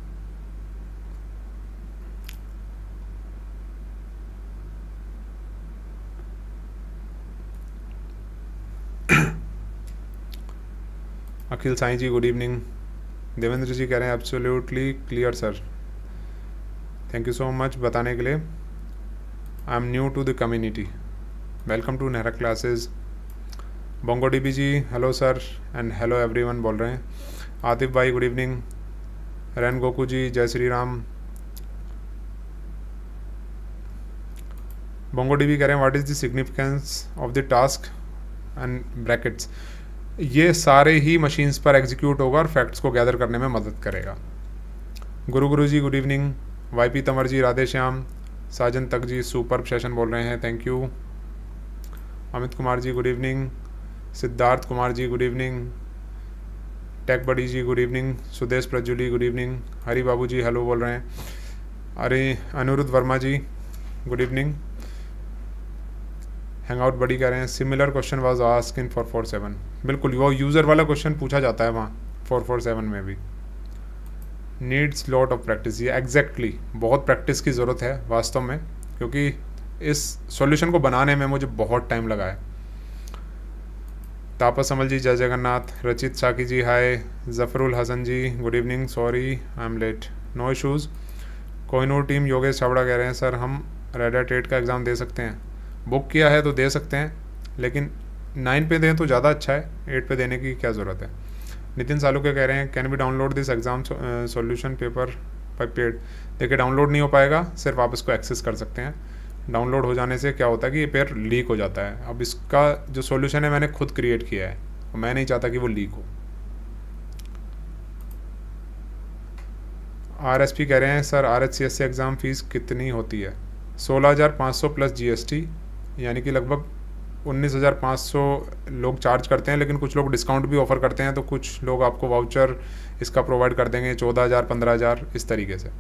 Akhil Sai ji good evening, Devendra ji कह रहे हैं absolutely clear sir, thank you so much बताने के लिए। I am new to the community, welcome to Nehra classes. Bongo DB ji hello sir and hello everyone बोल रहे हैं। आतिफ भाई good evening. Ran Goku ji जय श्री राम। बोंगो डीबी कह रहे हैं what is the significance of the task and brackets. ये सारे ही मशीन्स पर एग्जीक्यूट होगा और फैक्ट्स को गैदर करने में मदद करेगा। Guru Guru ji good evening. Y P Tanwar ji Radhe Shyam. Sajan Tak ji super session बोल रहे हैं, thank you. Amit Kumar ji good evening. Siddharth Kumar ji good evening. Tech buddy ji good evening. Sudesh Prajwali good evening. Hari Babu ji hello बोल रहे हैं। अरे Anirudh Verma ji good evening. Hang out buddy कह रहे हैं similar question was ask in four four seven. बिल्कुल वो यूज़र वाला क्वेश्चन पूछा जाता है वहाँ फोर फोर सेवन में भी। नीड्स लॉट ऑफ प्रैक्टिस, ये एग्जैक्टली बहुत प्रैक्टिस की ज़रूरत है वास्तव में, क्योंकि इस सॉल्यूशन को बनाने में मुझे बहुत टाइम लगा है। तापस अमल जी जय Jagannath. Rachit Saki ji hi. Zafrul Hasan ji good evening. Sorry I am late, no issues. Kohinoor team Yogesh Chhabra कह रहे हैं सर हम रेड एट एट का एग्ज़ाम दे सकते हैं। बुक किया है तो दे सकते हैं, लेकिन नाइन पे दें तो ज़्यादा अच्छा है, एट पे देने की क्या ज़रूरत है। नितिन सालू के कह रहे हैं can be download this exam solution paper by paid. देखिए डाउनलोड नहीं हो पाएगा, सिर्फ आप इसको एक्सेस कर सकते हैं। डाउनलोड हो जाने से क्या होता है कि ये पेपर लीक हो जाता है। अब इसका जो सॉल्यूशन है मैंने खुद क्रिएट किया है और मैं नहीं चाहता कि वो लीक हो। आर एस पी कह रहे हैं sir R H C S C exam fees कितनी होती है। सोलह हज़ार पाँच सौ प्लस जी एस टी, यानी कि लगभग उन्नीस हज़ार पाँच सौ लोग चार्ज करते हैं, लेकिन कुछ लोग डिस्काउंट भी ऑफ़र करते हैं, तो कुछ लोग आपको वाउचर इसका प्रोवाइड कर देंगे चौदह हज़ार पंद्रह हज़ार इस तरीके से।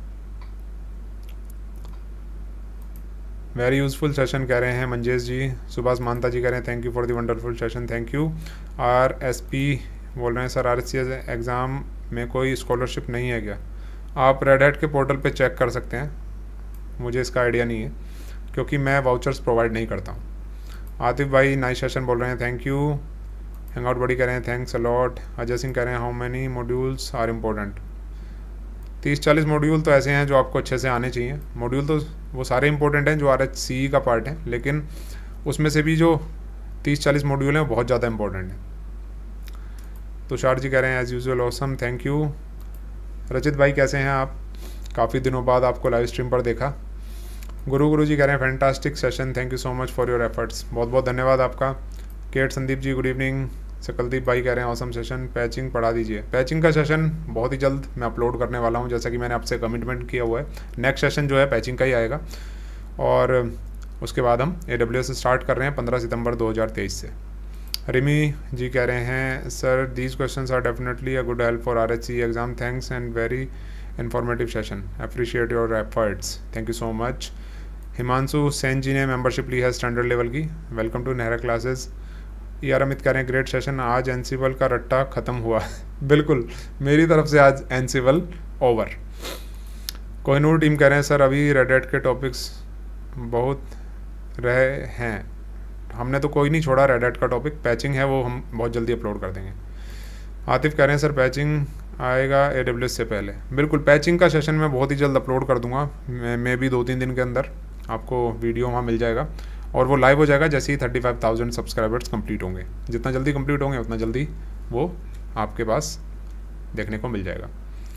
वेरी यूज़फुल सेशन कह रहे हैं मंजेश जी। सुभाष मानता जी कह रहे हैं thank you for the wonderful session, thank you. R S P बोल रहे हैं sir R H C S exam में कोई स्कॉलरशिप नहीं है क्या। आप रेड हैट के पोर्टल पे चेक कर सकते हैं, मुझे इसका आइडिया नहीं है क्योंकि मैं वाउचर्स प्रोवाइड नहीं करता हूँ। आतिफ भाई नाइस सेशन बोल रहे हैं, thank you. Hang out buddy कह रहे हैं थैंक्स अलॉट। अजय सिंह कह रहे हैं how many modules are important. तीस चालीस मॉड्यूल तो ऐसे हैं जो आपको अच्छे से आने चाहिए। मॉड्यूल तो वो सारे इंपॉर्टेंट हैं जो आर एच सी का पार्ट है, लेकिन उसमें से भी जो तीस चालीस मॉड्यूल हैं वो बहुत ज़्यादा इंपॉर्टेंट हैं। तुषार जी कह रहे हैं as usual awesome, thank you. Rachit भाई कैसे हैं आप, काफ़ी दिनों बाद आपको लाइव स्ट्रीम पर देखा। गुरु गुरु जी कह रहे हैं fantastic session, thank you so much for your efforts. बहुत बहुत धन्यवाद आपका। Kate Sandeep ji good evening. Sakaldeep भाई कह रहे हैं ऑसम सेशन, पैचिंग पढ़ा दीजिए। पैचिंग का सेशन बहुत ही जल्द मैं अपलोड करने वाला हूं, जैसा कि मैंने आपसे कमिटमेंट किया हुआ है। नेक्स्ट सेशन जो है पैचिंग का ही आएगा और उसके बाद हम ए डब्ल्यू एस स्टार्ट कर रहे हैं पंद्रह सितंबर दो हज़ार तेईस से। रिमी जी कह रहे हैं sir these questions are definitely a good help for R H C exam, thanks and very informative session, appreciate your efforts, thank you so much. Himanshu Sen ji ने मेंबरशिप ली है स्टैंडर्ड लेवल की, welcome to Nehra classes. E R Amit कह रहे हैं great session, आज एनसिबल का रट्टा ख़त्म हुआ। बिल्कुल मेरी तरफ से आज एनसिबल ओवर। कोहिनूर टीम कह रहे हैं सर अभी रेड हैट के टॉपिक्स बहुत रहे हैं, हमने तो कोई नहीं छोड़ा रेड हैट का टॉपिक, पैचिंग है वो हम बहुत जल्दी अपलोड कर देंगे। आतिफ कह रहे हैं सर पैचिंग आएगा ए डब्ल्यू एस से पहले। बिल्कुल पैचिंग का सेशन मैं बहुत ही जल्द अपलोड कर दूंगा, मे भी दो तीन दिन के अंदर आपको वीडियो वहाँ मिल जाएगा और वो लाइव हो जाएगा जैसे ही thirty five thousand subscribers complete होंगे। जितना जल्दी कंप्लीट होंगे उतना जल्दी वो आपके पास देखने को मिल जाएगा।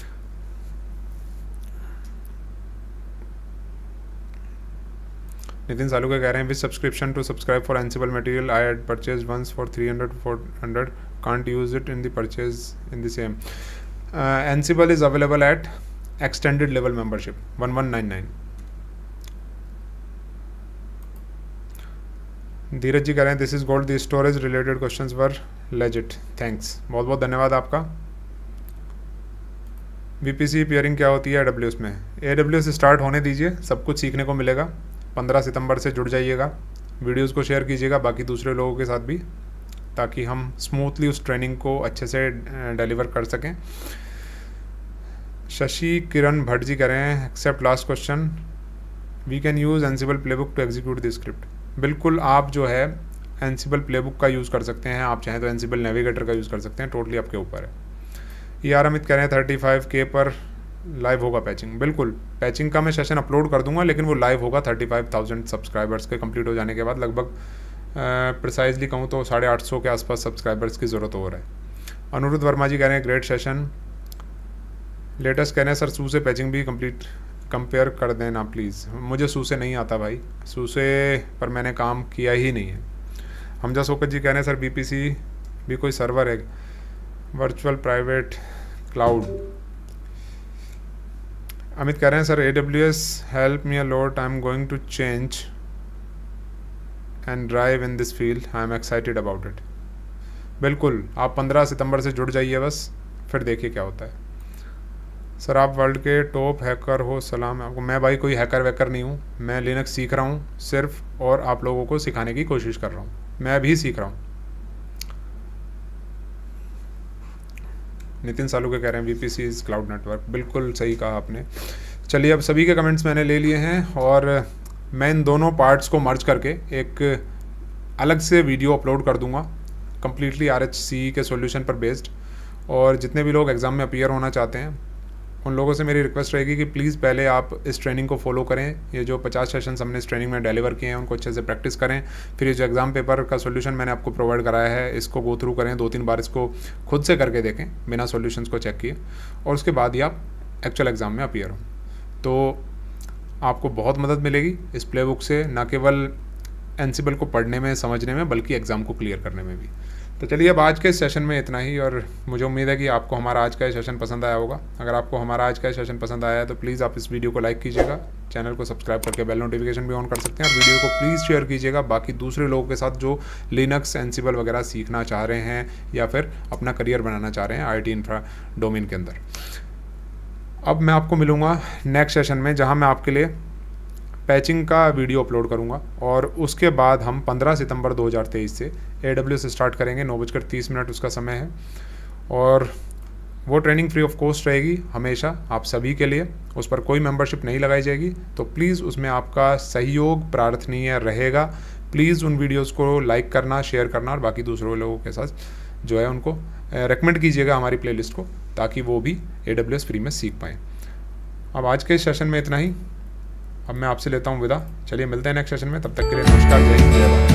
नितिन सालुका कह रहे हैं with subscription to subscribe for Ansible material I had purchase once for three hundred four hundred can't use it in the purchase in the same. Ansible is available at extended level membership one one nine nine. Dheeraj ji कह रहे हैं this is gold, the storage related questions were legit, thanks, बहुत बहुत धन्यवाद आपका। BPC pairing क्या होती है ए डब्ल्यू एस में? ए डब्ल्यू एस स्टार्ट होने दीजिए, सब कुछ सीखने को मिलेगा। पंद्रह सितंबर से जुड़ जाइएगा, वीडियोस को शेयर कीजिएगा बाकी दूसरे लोगों के साथ भी, ताकि हम स्मूथली उस ट्रेनिंग को अच्छे से डिलीवर कर सकें। शशि किरण भट्ट जी कह रहे हैं except last question, we can use Ansible playbook to execute the script. बिल्कुल आप जो है एनसिबल प्लेबुक का यूज़ कर सकते हैं, आप चाहें तो एनसिबल नेविगेटर का यूज़ कर सकते हैं, टोटली आपके ऊपर है। ई आर अमित कह रहे हैं थर्टी फाइव के पर लाइव होगा पैचिंग। बिल्कुल पैचिंग का मैं सेशन अपलोड कर दूंगा, लेकिन वो लाइव होगा थर्टी फाइव थाउजेंड सब्सक्राइबर्स के कंप्लीट हो जाने के बाद, लगभग प्रिसाइजली कहूँ तो साढ़े आठ सौ के आसपास सब्सक्राइबर्स की ज़रूरत हो रहा है। अनुरुद्ध वर्मा जी कह रहे हैं ग्रेट सेशन। लेटेस्ट कह रहे हैं सर सूसे पैचिंग भी कंप्लीट कंपेयर कर देना प्लीज़। मुझे सूसे नहीं आता भाई, सूसे पर मैंने काम किया ही नहीं है। हमजा सोकत जी कह रहे हैं सर बीपीसी भी कोई सर्वर है, वर्चुअल प्राइवेट क्लाउड। अमित कह रहे हैं sir A W S help me a lot, I am going to change and drive in this field, I am excited about it. बिल्कुल, आप पंद्रह सितंबर से जुड़ जाइए बस, फिर देखिए क्या होता है। सर आप वर्ल्ड के टॉप हैकर हो, सलाम है आपको। मैं भाई कोई हैकर वैकर नहीं हूँ, मैं लिनक्स सीख रहा हूँ सिर्फ, और आप लोगों को सिखाने की कोशिश कर रहा हूँ, मैं भी सीख रहा हूँ। नितिन सालू के कह रहे हैं वीपीसी इज क्लाउड नेटवर्क, बिल्कुल सही कहा आपने। चलिए अब सभी के कमेंट्स मैंने ले लिए हैं और मैं इन दोनों पार्ट्स को मर्ज करके एक अलग से वीडियो अपलोड कर दूंगा कम्प्लीटली आर एच सी के सॉल्यूशन पर बेस्ड। और जितने भी लोग एग्ज़ाम में अपीयर होना चाहते हैं उन लोगों से मेरी रिक्वेस्ट रहेगी कि प्लीज़ पहले आप इस ट्रेनिंग को फॉलो करें। ये जो पचास सेशंस हमने इस ट्रेनिंग में डिलीवर किए हैं उनको अच्छे से प्रैक्टिस करें। फिर ये जो एग्ज़ाम पेपर का सॉल्यूशन मैंने आपको प्रोवाइड कराया है इसको गो थ्रू करें, दो तीन बार इसको खुद से करके देखें बिना सॉल्यूशंस को चेक किए, और उसके बाद ही आप एक्चुअल एग्ज़ाम में अपीयर हों। तो आपको बहुत मदद मिलेगी इस प्ले बुक से, न केवल एनसिबल को पढ़ने में समझने में बल्कि एग्ज़ाम को क्लियर करने में भी। तो चलिए अब आज के इस सेशन में इतना ही, और मुझे उम्मीद है कि आपको हमारा आज का ये सेशन पसंद आया होगा। अगर आपको हमारा आज का ये सेशन पसंद आया है तो प्लीज़ आप इस वीडियो को लाइक कीजिएगा, चैनल को सब्सक्राइब करके बेल नोटिफिकेशन भी ऑन कर सकते हैं, और वीडियो को प्लीज़ शेयर कीजिएगा बाकी दूसरे लोगों के साथ जो लिनक्स एनसिबल वगैरह सीखना चाह रहे हैं या फिर अपना करियर बनाना चाह रहे हैं आई टी इंफ्रा डोमेन के अंदर। अब मैं आपको मिलूँगा नेक्स्ट सेशन में जहाँ मैं आपके लिए पैचिंग का वीडियो अपलोड करूंगा, और उसके बाद हम पंद्रह सितंबर दो हज़ार तेईस से ए डब्ल्यू एस स्टार्ट करेंगे। नौ बजकर तीस मिनट उसका समय है, और वो ट्रेनिंग फ्री ऑफ कॉस्ट रहेगी हमेशा आप सभी के लिए, उस पर कोई मेंबरशिप नहीं लगाई जाएगी। तो प्लीज़ उसमें आपका सहयोग प्रार्थनीय रहेगा। प्लीज़ उन वीडियोस को लाइक करना, शेयर करना, और बाकी दूसरों लोगों के साथ जो है उनको रेकमेंड कीजिएगा हमारी प्लेलिस्ट को, ताकि वो भी ए डब्ल्यू एस फ्री में सीख पाएँ। अब आज के सेशन में इतना ही, अब मैं आपसे लेता हूँ विदा। चलिए मिलते हैं नेक्स्ट सेशन में, तब तक के लिए नमस्कार, जय हिंद, जय भारत।